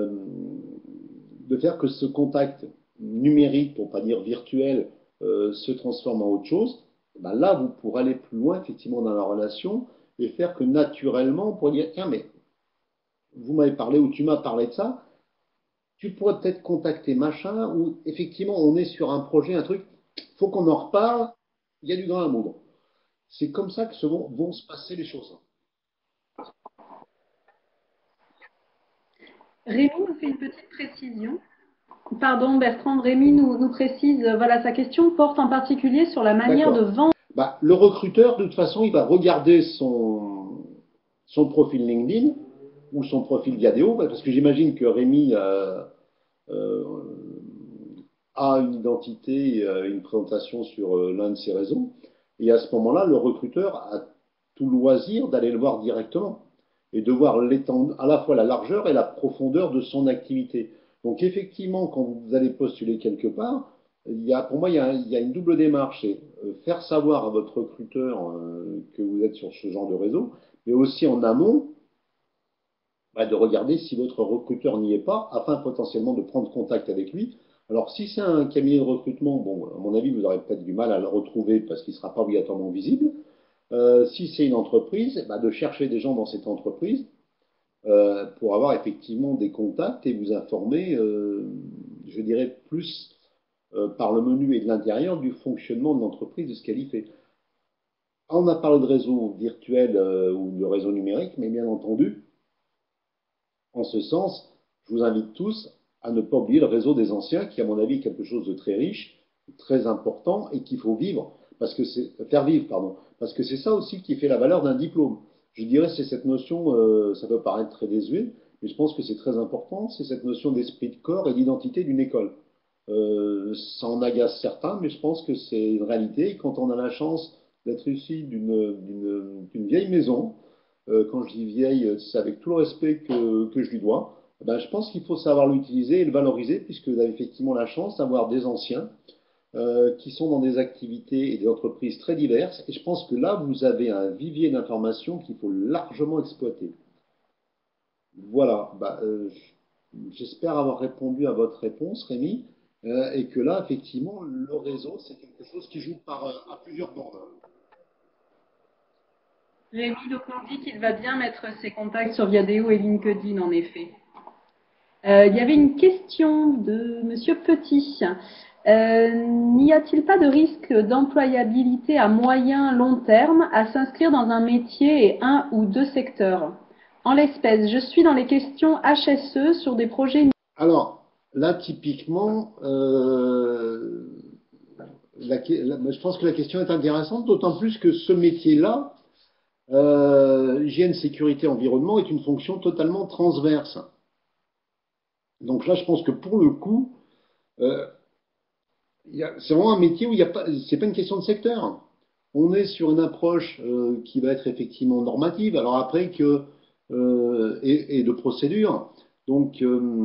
de faire que ce contact numérique, pour pas dire virtuel, se transforme en autre chose. Bah, là, vous pourrez aller plus loin, effectivement, dans la relation, et faire que naturellement, on pourrait dire, tiens, mais vous m'avez parlé ou tu m'as parlé de ça, tu pourrais peut-être contacter machin, ou effectivement, on est sur un projet, un truc, faut qu'on en reparle, il y a du grain à moudre. C'est comme ça que vont se passer les choses. Rémi nous fait une petite précision. Pardon, Bertrand, Rémi nous précise, voilà, sa question porte en particulier sur la manière de D'accord. vendre. Bah, le recruteur, de toute façon, il va regarder son profil LinkedIn ou son profil Viadeo, parce que j'imagine que Rémi euh, a une identité, une présentation sur l'un de ses réseaux. Et à ce moment-là, le recruteur a tout loisir d'aller le voir directement et de voir à la fois la largeur et la profondeur de son activité. Donc effectivement, quand vous allez postuler quelque part, Pour moi, il y a une double démarche. C'est faire savoir à votre recruteur que vous êtes sur ce genre de réseau, mais aussi en amont, de regarder si votre recruteur n'y est pas, afin potentiellement de prendre contact avec lui. Alors, si c'est un cabinet de recrutement, bon, à mon avis, vous aurez peut-être du mal à le retrouver parce qu'il ne sera pas obligatoirement visible. Si c'est une entreprise, de chercher des gens dans cette entreprise pour avoir effectivement des contacts et vous informer, je dirais, plus par le menu et de l'intérieur du fonctionnement de l'entreprise, de ce qu'elle y fait. On a parlé de réseau virtuel ou de réseau numérique, mais bien entendu, en ce sens, je vous invite tous à ne pas oublier le réseau des anciens, qui, à mon avis, est quelque chose de très riche, très important et qu'il faut vivre, parce que c'est faire vivre, pardon, parce que c'est ça aussi qui fait la valeur d'un diplôme. Je dirais c'est cette notion, ça peut paraître très désuet, mais je pense que c'est très important, c'est cette notion d'esprit de corps et d'identité d'une école. Ça en agace certains, mais je pense que c'est une réalité. Et quand on a la chance d'être issu d'une vieille maison, quand je dis vieille, c'est avec tout le respect que je lui dois, je pense qu'il faut savoir l'utiliser et le valoriser, puisque vous avez effectivement la chance d'avoir des anciens qui sont dans des activités et des entreprises très diverses. Et je pense que là, vous avez un vivier d'informations qu'il faut largement exploiter. Voilà, j'espère avoir répondu à votre réponse, Rémi, et que là, effectivement, le réseau, c'est quelque chose qui joue à plusieurs bornes. Rémi donc nous dit qu'il va bien mettre ses contacts sur Viadeo et LinkedIn, en effet. Il y avait une question de Monsieur Petit. N'y a-t-il pas de risque d'employabilité à moyen long terme à s'inscrire dans un métier et un ou deux secteurs? En l'espèce, je suis dans les questions HSE sur des projets. Alors, là, typiquement, je pense que la question est intéressante, d'autant plus que ce métier-là, hygiène, sécurité, environnement, est une fonction totalement transverse. Donc là, je pense que pour le coup, euh, c'est vraiment un métier où il y a pas, c'est pas une question de secteur. On est sur une approche qui va être effectivement normative. Alors après et de procédure. Donc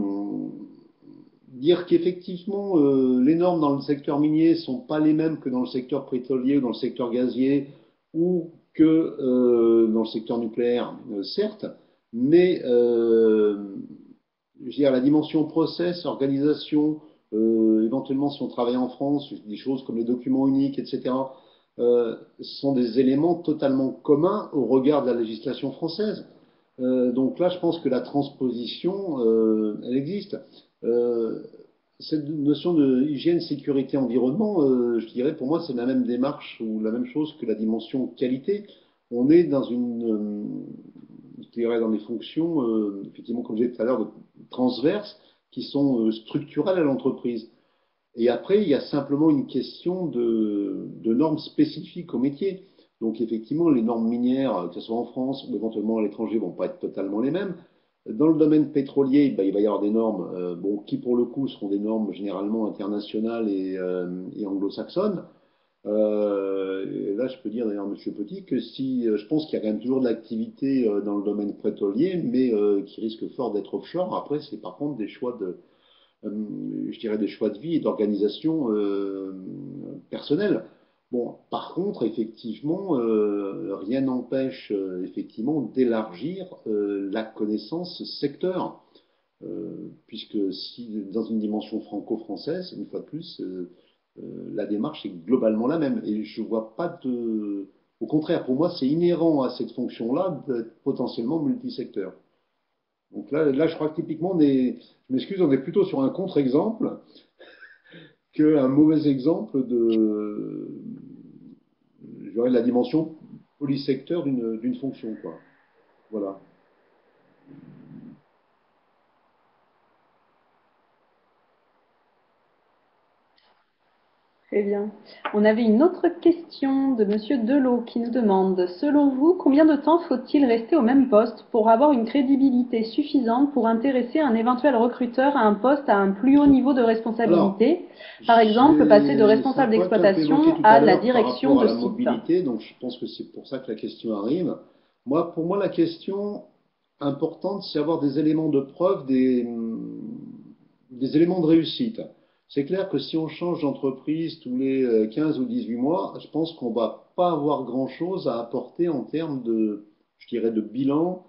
dire qu'effectivement les normes dans le secteur minier sont pas les mêmes que dans le secteur pétrolier ou dans le secteur gazier ou que dans le secteur nucléaire, certes, mais je veux dire, la dimension process, organisation, éventuellement si on travaille en France, des choses comme les documents uniques, etc., sont des éléments totalement communs au regard de la législation française. Donc là, je pense que la transposition, elle existe. Euh, cette notion de hygiène, sécurité, environnement, je dirais pour moi, c'est la même démarche ou la même chose que la dimension qualité. On est dans je dirais dans des fonctions, effectivement, comme je disais tout à l'heure, transverses qui sont structurelles à l'entreprise. Et après, il y a simplement une question de normes spécifiques au métier. Donc effectivement, les normes minières, que ce soit en France ou éventuellement à l'étranger, vont pas être totalement les mêmes. Dans le domaine pétrolier, il va y avoir des normes, qui pour le coup seront des normes généralement internationales et anglo-saxonnes. Et là, je peux dire d'ailleurs, Monsieur Petit, que si je pense qu'il y a quand même toujours de l'activité dans le domaine pétrolier, mais qui risque fort d'être offshore. Après, c'est par contre des choix je dirais des choix de vie et d'organisation personnelle. Bon, par contre, effectivement, rien n'empêche effectivement d'élargir la connaissance secteur, puisque si dans une dimension franco-française, une fois de plus, la démarche est globalement la même. Et je vois pas de. Au contraire, pour moi, c'est inhérent à cette fonction-là d'être potentiellement multisecteur. Donc là, je crois que typiquement, je m'excuse, on est plutôt sur un contre-exemple qu'un mauvais exemple de la dimension polysecteur d'une fonction, quoi. Voilà. Très bien. On avait une autre question de Monsieur Delot qui nous demande, selon vous, combien de temps faut-il rester au même poste pour avoir une crédibilité suffisante pour intéresser un éventuel recruteur à un poste à un plus haut niveau de Alors, responsabilité, par exemple passer de c'est un responsable point qui a été évoqué d'exploitation tout à à la l'heure par direction rapport à de la site? mobilité, donc je pense que c'est pour ça que la question arrive. Pour moi, la question importante, c'est avoir des éléments de preuve, des éléments de réussite. C'est clair que si on change d'entreprise tous les 15 ou 18 mois, je pense qu'on va pas avoir grand-chose à apporter en termes de, je dirais, de bilan,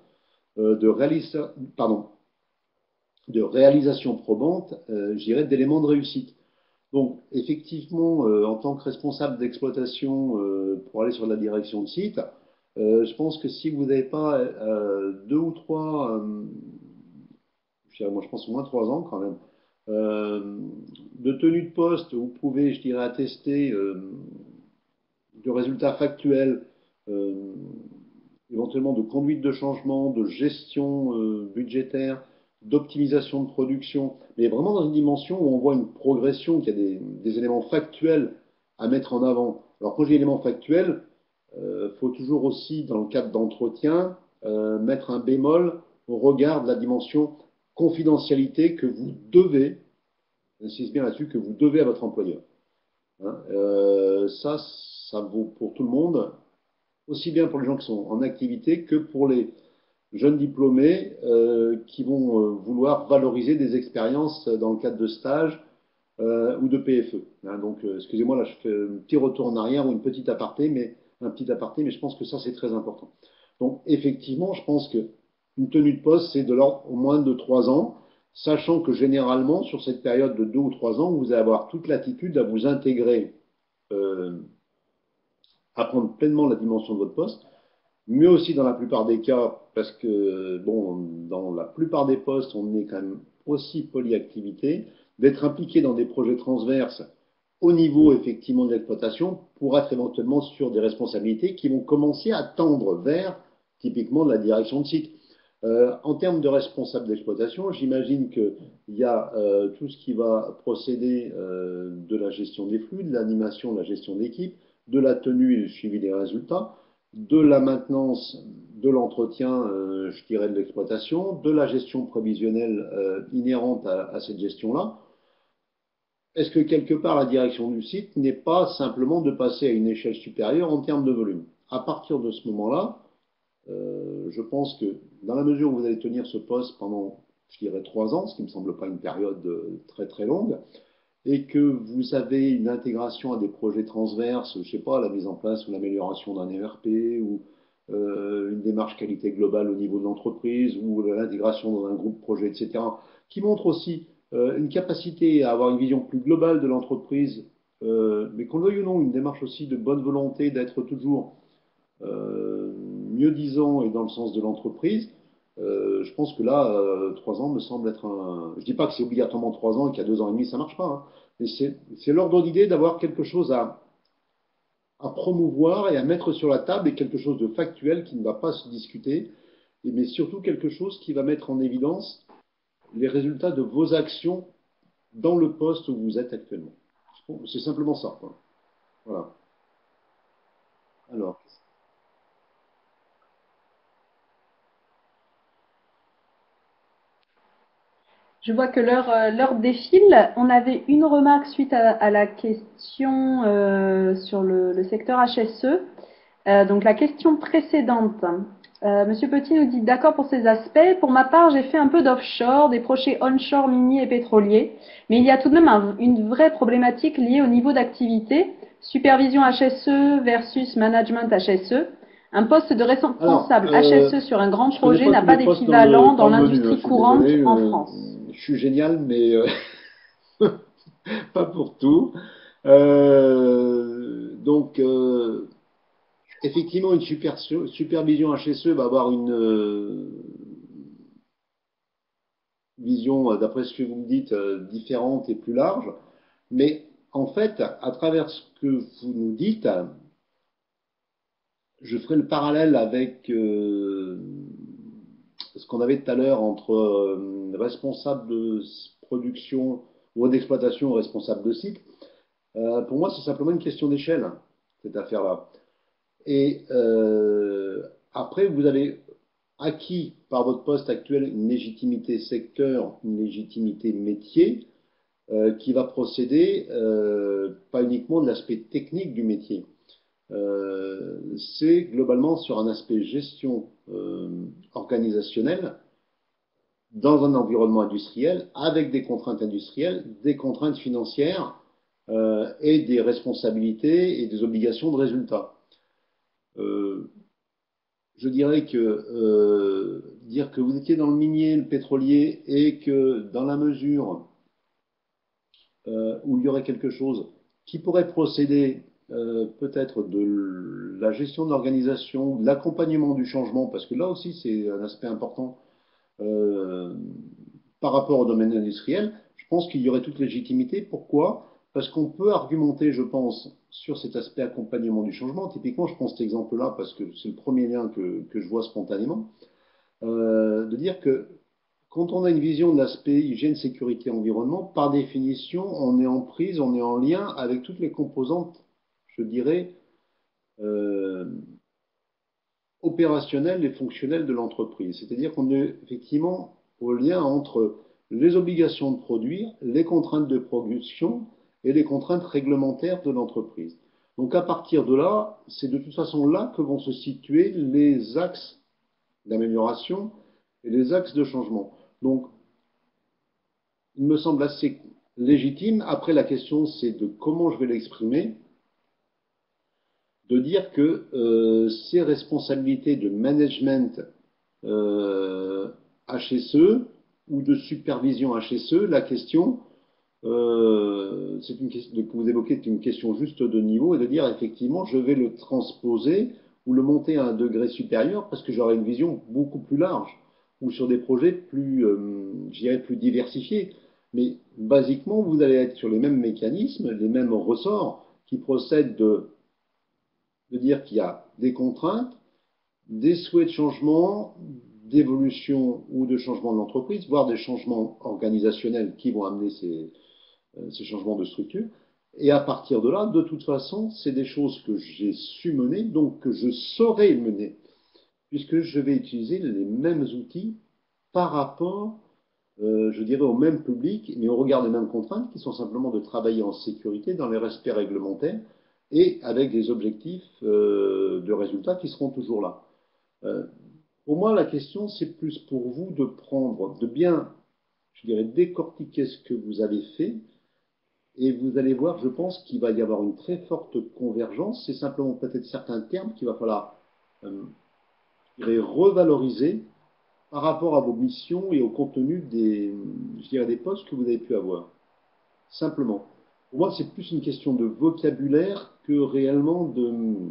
pardon, de réalisation probante, je dirais, d'éléments de réussite. Donc, effectivement, en tant que responsable d'exploitation pour aller sur la direction de site, je pense que si vous n'avez pas deux ou trois, je dirais, moi je pense au moins 3 ans quand même, euh, de tenue de poste, vous pouvez, je dirais, attester de résultats factuels, euh, éventuellement de conduite de changement, de gestion budgétaire, d'optimisation de production, mais vraiment dans une dimension où on voit une progression, qu'il y a des éléments factuels à mettre en avant. Alors quand je dis éléments factuels, il faut toujours aussi, dans le cadre d'entretien, mettre un bémol au regard de la dimension confidentialité que vous devez, j'insiste bien là-dessus, que vous devez à votre employeur. Hein, ça, ça vaut pour tout le monde, aussi bien pour les gens qui sont en activité que pour les jeunes diplômés qui vont vouloir valoriser des expériences dans le cadre de stages ou de PFE. Hein, donc, excusez-moi, là, je fais un petit retour en arrière ou une petite aparté, un petit aparté, mais je pense que ça, c'est très important. Donc, effectivement, je pense que une tenue de poste, c'est de l'ordre au moins de 3 ans, sachant que généralement, sur cette période de 2 ou 3 ans, vous allez avoir toute l'attitude à vous intégrer, euh, à prendre pleinement la dimension de votre poste, mais aussi dans la plupart des cas, parce que, bon, dans la plupart des postes, on est quand même aussi polyactivité, d'être impliqué dans des projets transverses au niveau effectivement de l'exploitation pour être éventuellement sur des responsabilités qui vont commencer à tendre vers typiquement de la direction de site. En termes de responsable d'exploitation, j'imagine qu'il y a tout ce qui va procéder de la gestion des flux, de l'animation, de la gestion d'équipe, de la tenue et du suivi des résultats, de la maintenance, de l'entretien, je dirais, de l'exploitation, de la gestion prévisionnelle inhérente à cette gestion-là. Est-ce que quelque part la direction du site n'est pas simplement de passer à une échelle supérieure en termes de volume? À partir de ce moment-là, je pense que dans la mesure où vous allez tenir ce poste pendant, je dirais, 3 ans, ce qui ne me semble pas une période très très longue, et que vous avez une intégration à des projets transverses, je ne sais pas, la mise en place ou l'amélioration d'un ERP ou une démarche qualité globale au niveau de l'entreprise ou l'intégration dans un groupe projet, etc., qui montre aussi une capacité à avoir une vision plus globale de l'entreprise, mais qu'on le veuille ou non, une démarche aussi de bonne volonté d'être toujours mieux disant et dans le sens de l'entreprise, je pense que là, 3 ans me semble être un. Je ne dis pas que c'est obligatoirement 3 ans et qu'à 2 ans et demi, ça ne marche pas. Hein, mais c'est l'ordre d'idée d'avoir quelque chose à promouvoir et à mettre sur la table et quelque chose de factuel qui ne va pas se discuter, mais surtout quelque chose qui va mettre en évidence les résultats de vos actions dans le poste où vous êtes actuellement. C'est simplement ça. Quoi. Voilà. Alors, Je vois que l'heure défile. On avait une remarque suite à la question sur le secteur HSE. Donc la question précédente. Monsieur Petit nous dit d'accord pour ces aspects. Pour ma part, j'ai fait un peu d'offshore, des projets onshore miniers et pétroliers, mais il y a tout de même une vraie problématique liée au niveau d'activité. Supervision HSE versus management HSE. Un poste de alors responsable HSE sur un grand je connais projet pas n'a tous pas les postes d'équivalent dans dans le menu, hein, l'industrie je suis courante désolé. en France. Je suis génial, mais pas pour tout. Donc, effectivement, une supervision HSE va avoir une vision, d'après ce que vous me dites, différente et plus large. Mais en fait, à travers ce que vous nous dites, je ferai le parallèle avec ce qu'on avait tout à l'heure entre responsable de production ou d'exploitation ou responsable de site. Pour moi, c'est simplement une question d'échelle, cette affaire-là. Et après, vous avez acquis par votre poste actuel une légitimité secteur, une légitimité métier, qui va procéder pas uniquement de l'aspect technique du métier. C'est globalement sur un aspect gestion organisationnelle dans un environnement industriel, avec des contraintes industrielles, des contraintes financières et des responsabilités et des obligations de résultat. Euh, je dirais que dire que vous étiez dans le minier, le pétrolier, et que dans la mesure où il y aurait quelque chose qui pourrait procéder peut-être de la gestion de l'organisation, de l'accompagnement du changement, parce que là aussi c'est un aspect important euh, par rapport au domaine industriel, je pense qu'il y aurait toute légitimité. Pourquoi? Parce qu'on peut argumenter, je pense, sur cet aspect accompagnement du changement. Typiquement, je prends cet exemple-là parce que c'est le premier lien que je vois spontanément, de dire que quand on a une vision de l'aspect hygiène, sécurité, environnement, par définition, on est en prise, on est en lien avec toutes les composantes, je dirais, euh, opérationnelles et fonctionnelles de l'entreprise. C'est-à-dire qu'on est effectivement au lien entre les obligations de produire, les contraintes de production et les contraintes réglementaires de l'entreprise. Donc à partir de là, c'est de toute façon là que vont se situer les axes d'amélioration et les axes de changement. Donc il me semble assez légitime. Après, la question, c'est de comment je vais l'exprimer, de dire que ces responsabilités de management HSE ou de supervision HSE, la question, que vous évoquez, est une question juste de niveau et de dire effectivement, je vais le transposer ou le monter à un degré supérieur parce que j'aurai une vision beaucoup plus large ou sur des projets plus, je dirais, plus diversifiés. Mais basiquement, vous allez être sur les mêmes mécanismes, les mêmes ressorts qui procèdent de dire qu'il y a des contraintes, des souhaits de changement, d'évolution ou de changement de l'entreprise, voire des changements organisationnels qui vont amener ces changements de structure. Et à partir de là, de toute façon, c'est des choses que j'ai su mener, donc que je saurais mener, puisque je vais utiliser les mêmes outils par rapport, je dirais, au même public, mais au regard des mêmes contraintes, qui sont simplement de travailler en sécurité dans les respects réglementaires et avec des objectifs de résultats qui seront toujours là. Euh, pour moi, la question, c'est plus pour vous de prendre, de bien, je dirais, décortiquer ce que vous avez fait. Et vous allez voir, je pense qu'il va y avoir une très forte convergence. C'est simplement peut-être certains termes qu'il va falloir je dirais, revaloriser par rapport à vos missions et au contenu des, je dirais, des postes que vous avez pu avoir. Simplement. Pour moi, c'est plus une question de vocabulaire que réellement de,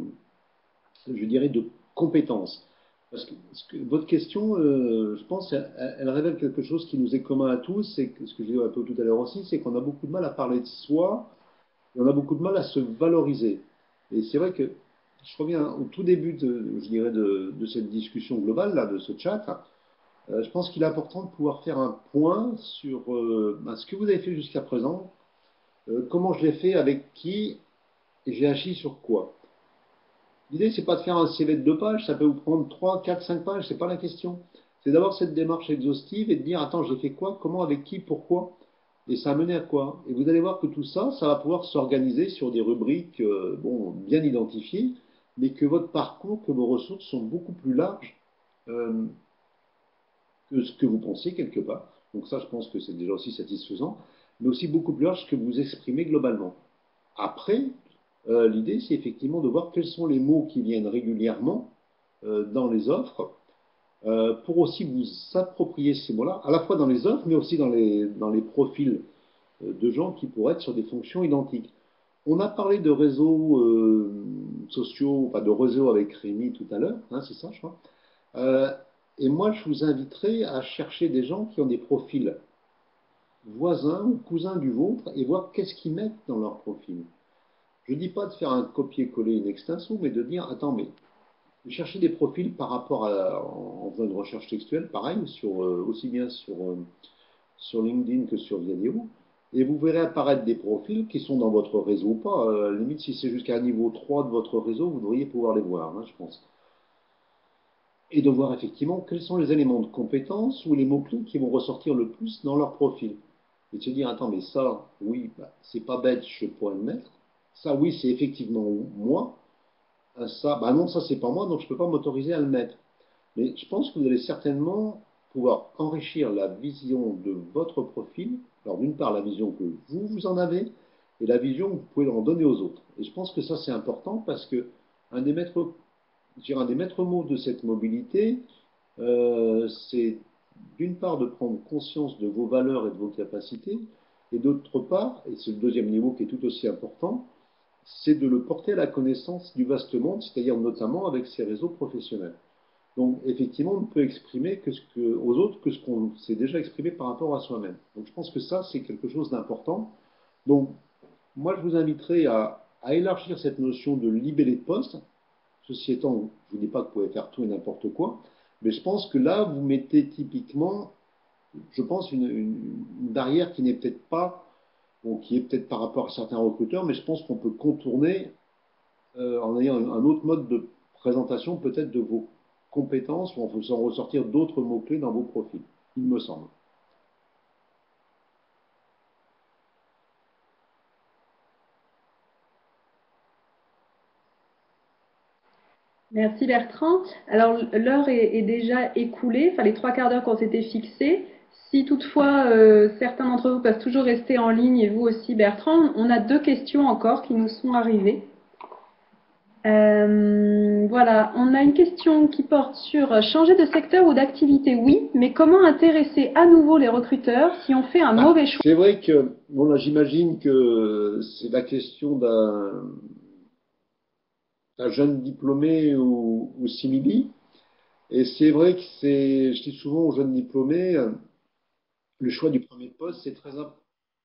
je dirais, de compétences. Parce que votre question, je pense, elle révèle quelque chose qui nous est commun à tous, c'est ce que je disais un peu tout à l'heure aussi, c'est qu'on a beaucoup de mal à parler de soi et on a beaucoup de mal à se valoriser. Et c'est vrai que je reviens au tout début je dirais, de cette discussion globale, là, de ce chat. Je pense qu'il est important de pouvoir faire un point sur ce que vous avez fait jusqu'à présent, comment je l'ai fait, avec qui, et j'ai agi sur quoi. L'idée, c'est pas de faire un CV de 2 pages, ça peut vous prendre 3, 4, 5 pages, c'est pas la question. C'est d'avoir cette démarche exhaustive et de dire, attends, j'ai fait quoi, comment, avec qui, pourquoi, et ça a mené à quoi. Et vous allez voir que tout ça, ça va pouvoir s'organiser sur des rubriques bon, bien identifiées, mais que votre parcours, que vos ressources sont beaucoup plus larges euh, que ce que vous pensiez quelque part. Donc ça, je pense que c'est déjà aussi satisfaisant, mais aussi beaucoup plus large que vous exprimez globalement. Après, l'idée, c'est effectivement de voir quels sont les mots qui viennent régulièrement dans les offres, pour aussi vous approprier ces mots-là, à la fois dans les offres, mais aussi dans les profils de gens qui pourraient être sur des fonctions identiques. On a parlé de réseaux sociaux, pas de réseaux avec Rémi tout à l'heure, hein, c'est ça, je crois. Euh, et moi, je vous inviterai à chercher des gens qui ont des profils voisins ou cousins du vôtre et voir qu'est-ce qu'ils mettent dans leur profil. Je ne dis pas de faire un copier-coller in extenso, mais de dire, attends, mais chercher des profils par rapport à, en faisant une recherche textuelle, pareil, sur, aussi bien sur LinkedIn que sur Viadeo, et vous verrez apparaître des profils qui sont dans votre réseau ou pas. À la limite, si c'est jusqu'à un niveau 3 de votre réseau, vous devriez pouvoir les voir, hein, je pense. Et de voir effectivement quels sont les éléments de compétence ou les mots-clés qui vont ressortir le plus dans leur profil. Et de se dire, attends, mais ça, oui, bah, c'est pas bête, je pourrais le mettre. Ça, oui, c'est effectivement moi. Ça, bah non, ça, c'est pas moi, donc je ne peux pas m'autoriser à le mettre. Mais je pense que vous allez certainement pouvoir enrichir la vision de votre profil. Alors d'une part, la vision que vous en avez et la vision que vous pouvez en donner aux autres. Et je pense que ça, c'est important parce que un des maîtres, un des maîtres mots de cette mobilité, c'est d'une part de prendre conscience de vos valeurs et de vos capacités, et d'autre part, et c'est le deuxième niveau qui est tout aussi important, c'est de le porter à la connaissance du vaste monde, c'est-à-dire notamment avec ses réseaux professionnels. Donc, effectivement, on ne peut exprimer aux autres que ce qu'on s'est déjà exprimé par rapport à soi-même. Donc, je pense que ça, c'est quelque chose d'important. Donc, moi, je vous inviterai à élargir cette notion de libellé de poste. Ceci étant, je ne vous dis pas que vous pouvez faire tout et n'importe quoi, mais je pense que là, vous mettez typiquement, je pense, une barrière qui n'est peut-être pas, bon, qui est peut-être par rapport à certains recruteurs, mais je pense qu'on peut contourner en ayant un autre mode de présentation peut-être de vos compétences ou en faisant ressortir d'autres mots-clés dans vos profils, il me semble. Merci Bertrand. Alors l'heure est déjà écoulée, enfin les trois quarts d'heure qu'on s'était fixés. Si toutefois certains d'entre vous peuvent toujours rester en ligne et vous aussi Bertrand, on a deux questions encore qui nous sont arrivées. Voilà, on a une question qui porte sur changer de secteur ou d'activité, oui, mais comment intéresser à nouveau les recruteurs si on fait un mauvais choix? C'est vrai que, bon là j'imagine que c'est la question d'un jeune diplômé ou simili. Et c'est vrai que je dis souvent aux jeunes diplômés, le choix du premier poste, c'est très important.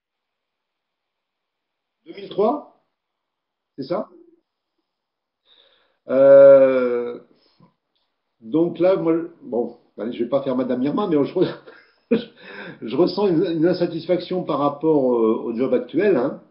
2003, c'est ça? Euh, donc là, moi, bon, allez, je vais pas faire Madame Irma, mais je ressens une insatisfaction par rapport au job actuel, hein.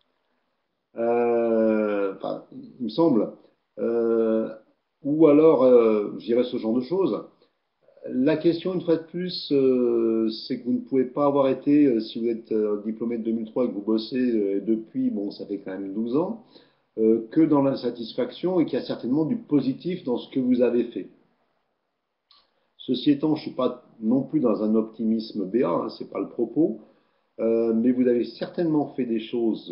Enfin, il me semble. Euh, ou alors, je dirais ce genre de choses. La question, une fois de plus, c'est que vous ne pouvez pas avoir été, si vous êtes diplômé de 2003 et que vous bossez depuis, bon, ça fait quand même 12 ans, que dans l'insatisfaction et qu'il y a certainement du positif dans ce que vous avez fait. Ceci étant, je ne suis pas non plus dans un optimisme béat, hein, ce n'est pas le propos, mais vous avez certainement fait des choses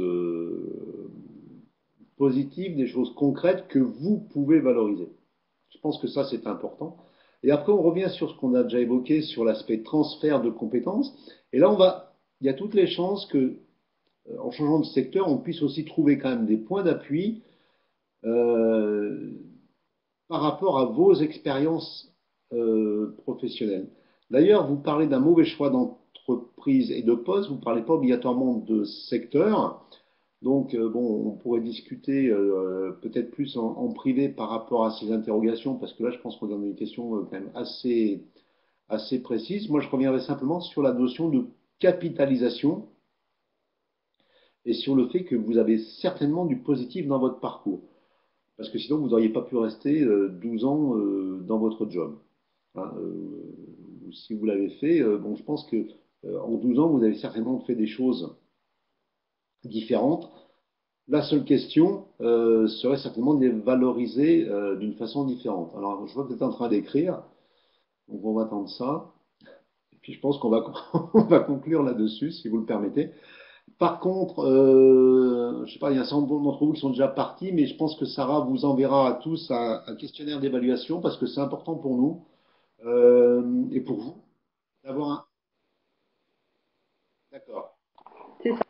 positives, des choses concrètes que vous pouvez valoriser. Je pense que ça, c'est important. Et après, on revient sur ce qu'on a déjà évoqué, sur l'aspect transfert de compétences. Et là, il y a toutes les chances que, en changeant de secteur, on puisse aussi trouver quand même des points d'appui euh, par rapport à vos expériences professionnelles. D'ailleurs, vous parlez d'un mauvais choix d'entreprise et de poste, vous ne parlez pas obligatoirement de secteur. Donc, bon, on pourrait discuter peut-être plus en privé par rapport à ces interrogations, parce que là, je pense qu'on est dans des questions quand même assez précises. Moi, je reviendrai simplement sur la notion de capitalisation et sur le fait que vous avez certainement du positif dans votre parcours. Parce que sinon, vous n'auriez pas pu rester 12 ans dans votre job. Hein, si vous l'avez fait, bon, je pense que en 12 ans, vous avez certainement fait des choses différentes. La seule question serait certainement de les valoriser d'une façon différente. Alors, je vois que vous êtes en train d'écrire, donc on va attendre ça. Et puis, je pense qu'on va, on va conclure là-dessus, si vous le permettez. Par contre, je ne sais pas, il y a un certain nombre d'entre vous qui sont déjà partis, mais je pense que Sarah vous enverra à tous un questionnaire d'évaluation parce que c'est important pour nous et pour vous d'avoir un. D'accord. C'est ça.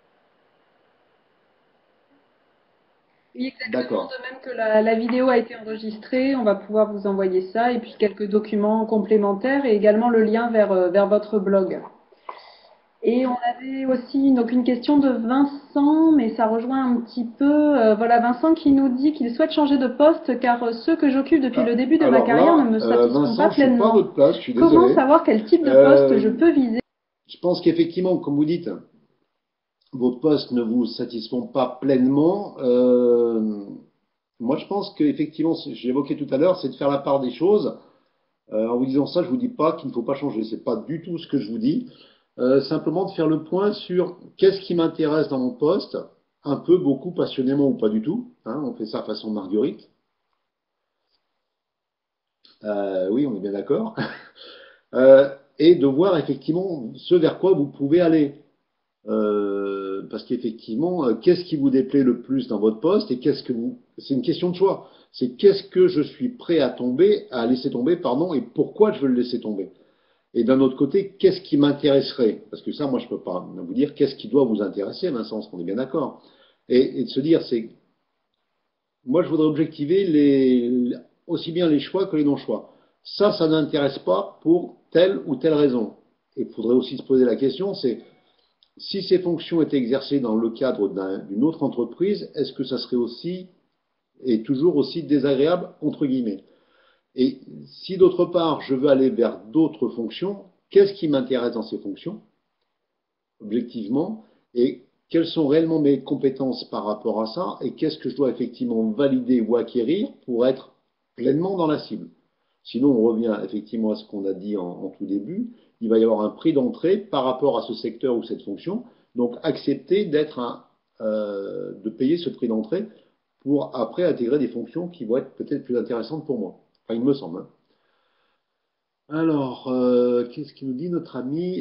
Oui, exactement. D'accord. De même que la vidéo a été enregistrée, on va pouvoir vous envoyer ça et puis quelques documents complémentaires et également le lien vers votre blog. Et on avait aussi donc une question de Vincent, mais ça rejoint un petit peu, voilà, Vincent qui nous dit qu'il souhaite changer de poste car ceux que j'occupe depuis le début de ma Alors carrière ne là, me satisfont Vincent, pas je ne suis pas à pleinement. votre place, je suis Comment désolé. savoir quel type de poste je peux viser? Je pense qu'effectivement, comme vous dites, vos postes ne vous satisfont pas pleinement. Moi, je pense qu'effectivement, j'ai évoqué tout à l'heure, c'est de faire la part des choses. En vous disant ça, je ne vous dis pas qu'il ne faut pas changer. Ce n'est pas du tout ce que je vous dis. Simplement de faire le point sur qu'est-ce qui m'intéresse dans mon poste, un peu, beaucoup, passionnément ou pas du tout. Hein, on fait ça façon Marguerite. Oui, on est bien d'accord. et de voir effectivement ce vers quoi vous pouvez aller. Parce qu'effectivement, qu'est-ce qui vous déplaît le plus dans votre poste et qu'est-ce que vous. C'est une question de choix. C'est qu'est-ce que je suis prêt à tomber, à laisser tomber, pardon, et pourquoi je veux le laisser tomber. Et d'un autre côté, qu'est-ce qui m'intéresserait? Parce que ça, moi, je ne peux pas vous dire qu'est-ce qui doit vous intéresser, Vincent, on est bien d'accord. Et de se dire, c'est. Moi, je voudrais objectiver aussi bien les choix que les non-choix. Ça n'intéresse pas pour telle ou telle raison. Et il faudrait aussi se poser la question, c'est si ces fonctions étaient exercées dans le cadre d'une autre entreprise, est-ce que ça serait aussi et toujours aussi désagréable entre guillemets? Et si d'autre part je veux aller vers d'autres fonctions, qu'est-ce qui m'intéresse dans ces fonctions, objectivement, et quelles sont réellement mes compétences par rapport à ça, et qu'est-ce que je dois effectivement valider ou acquérir pour être pleinement dans la cible. Sinon, on revient effectivement à ce qu'on a dit en tout début, il va y avoir un prix d'entrée par rapport à ce secteur ou cette fonction, donc accepter de payer ce prix d'entrée pour après intégrer des fonctions qui vont être peut-être plus intéressantes pour moi. Enfin, il me semble. Hein. Alors, qu'est-ce qu'il nous dit notre ami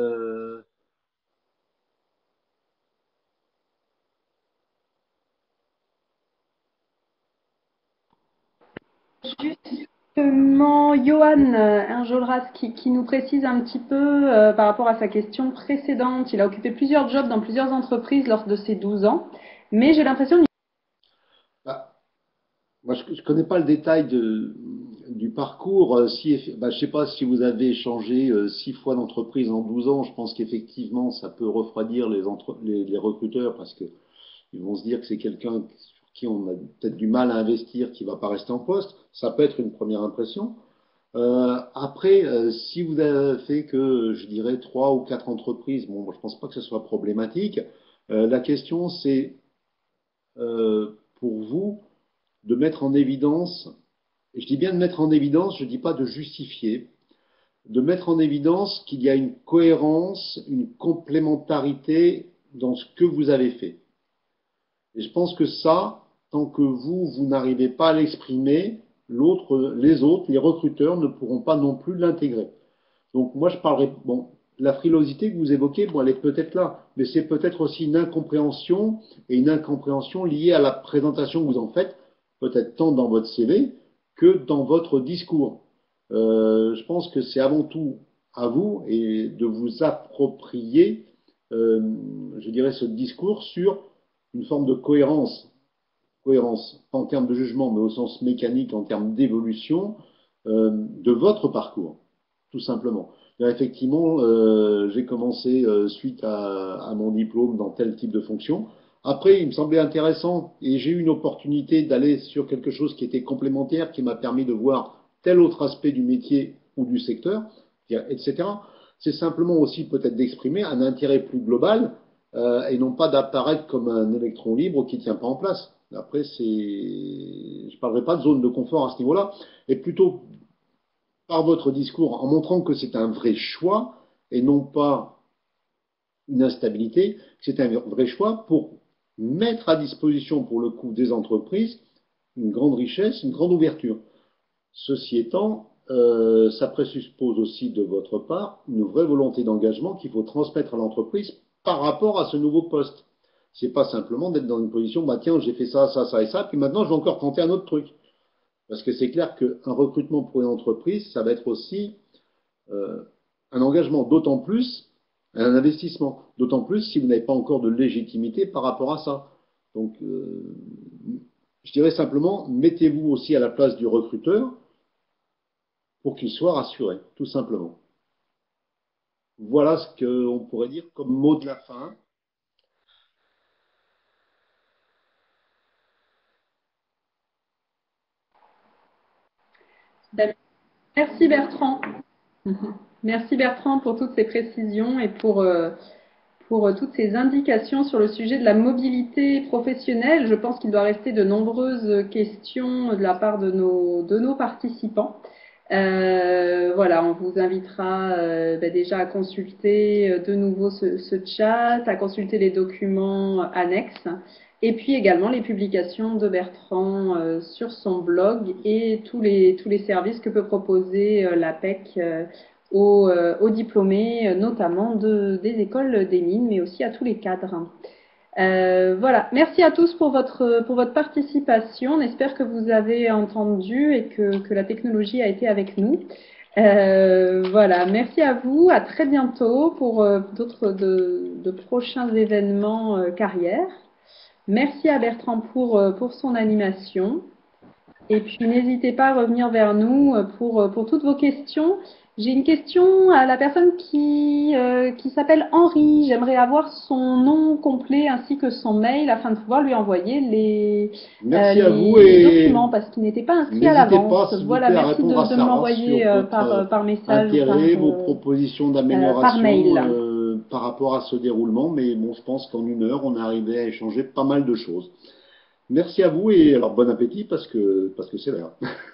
Justement, Johan Enjolras qui nous précise un petit peu par rapport à sa question précédente. Il a occupé plusieurs jobs dans plusieurs entreprises lors de ses 12 ans, mais j'ai l'impression. bah, moi, je ne connais pas le détail du parcours. Je ne sais pas si vous avez changé 6 fois d'entreprise en 12 ans. Je pense qu'effectivement, ça peut refroidir les recruteurs parce qu'ils vont se dire que c'est quelqu'un sur qui on a peut-être du mal à investir, qui ne va pas rester en poste. Ça peut être une première impression. Après, si vous avez fait que, je dirais, 3 ou 4 entreprises, bon, je ne pense pas que ce soit problématique. La question, c'est pour vous de mettre en évidence, et je dis bien de mettre en évidence, je ne dis pas de justifier, de mettre en évidence qu'il y a une cohérence, une complémentarité dans ce que vous avez fait. Et je pense que ça, tant que vous n'arrivez pas à l'exprimer, les autres, les recruteurs ne pourront pas non plus l'intégrer. Donc moi, je parlerai, bon, la frilosité que vous évoquez, bon, elle est peut-être là, mais c'est peut-être aussi une incompréhension et une incompréhension liée à la présentation que vous en faites, peut-être tant dans votre CV que dans votre discours. Je pense que c'est avant tout à vous et de vous approprier, je dirais, ce discours sur une forme de cohérence pas en termes de jugement, mais au sens mécanique, en termes d'évolution de votre parcours, tout simplement. Là, effectivement, j'ai commencé suite à mon diplôme dans tel type de fonction. Après, il me semblait intéressant et j'ai eu une opportunité d'aller sur quelque chose qui était complémentaire, qui m'a permis de voir tel autre aspect du métier ou du secteur, etc. C'est simplement aussi peut-être d'exprimer un intérêt plus global et non pas d'apparaître comme un électron libre qui ne tient pas en place. Après, je ne parlerai pas de zone de confort à ce niveau-là, et plutôt par votre discours en montrant que c'est un vrai choix et non pas une instabilité, c'est un vrai choix pour mettre à disposition pour le coup des entreprises une grande richesse, une grande ouverture. Ceci étant, ça présuppose aussi de votre part une vraie volonté d'engagement qu'il faut transmettre à l'entreprise par rapport à ce nouveau poste. C'est pas simplement d'être dans une position, bah tiens, j'ai fait ça, ça, ça et ça, puis maintenant je vais encore tenter un autre truc. Parce que c'est clair qu'un recrutement pour une entreprise, ça va être aussi euh, un engagement, d'autant plus un investissement, d'autant plus si vous n'avez pas encore de légitimité par rapport à ça. Donc, je dirais simplement, mettez-vous aussi à la place du recruteur pour qu'il soit rassuré, tout simplement. Voilà ce qu'on pourrait dire comme mot de la fin. Merci Bertrand. Merci Bertrand pour toutes ces précisions et pour toutes ces indications sur le sujet de la mobilité professionnelle. Je pense qu'il doit rester de nombreuses questions de la part de nos participants. Voilà, on vous invitera déjà à consulter de nouveau ce chat, à consulter les documents annexes et puis également les publications de Bertrand sur son blog et tous les services que peut proposer l'APEC aux diplômés, notamment des écoles des mines, mais aussi à tous les cadres. Voilà, merci à tous pour votre participation. On espère que vous avez entendu et que la technologie a été avec nous. Voilà, merci à vous, à très bientôt pour d'autres de prochains événements carrière. Merci à Bertrand pour son animation. Et puis n'hésitez pas à revenir vers nous pour toutes vos questions. J'ai une question à la personne qui s'appelle Henri. J'aimerais avoir son nom complet ainsi que son mail afin de pouvoir lui envoyer Merci à vous les et documents parce qu'il n'était pas inscrit à n'hésitez pas, l'avance. s'il vous Voilà, plaît, à merci répondre à de me Sarah l'envoyer sur votre par message ou intérêt, vos propositions par d'amélioration mail. par rapport à ce déroulement. Mais bon, je pense qu'en 1 heure, on est arrivé à échanger pas mal de choses. Merci à vous et alors bon appétit parce que c'est l'heure.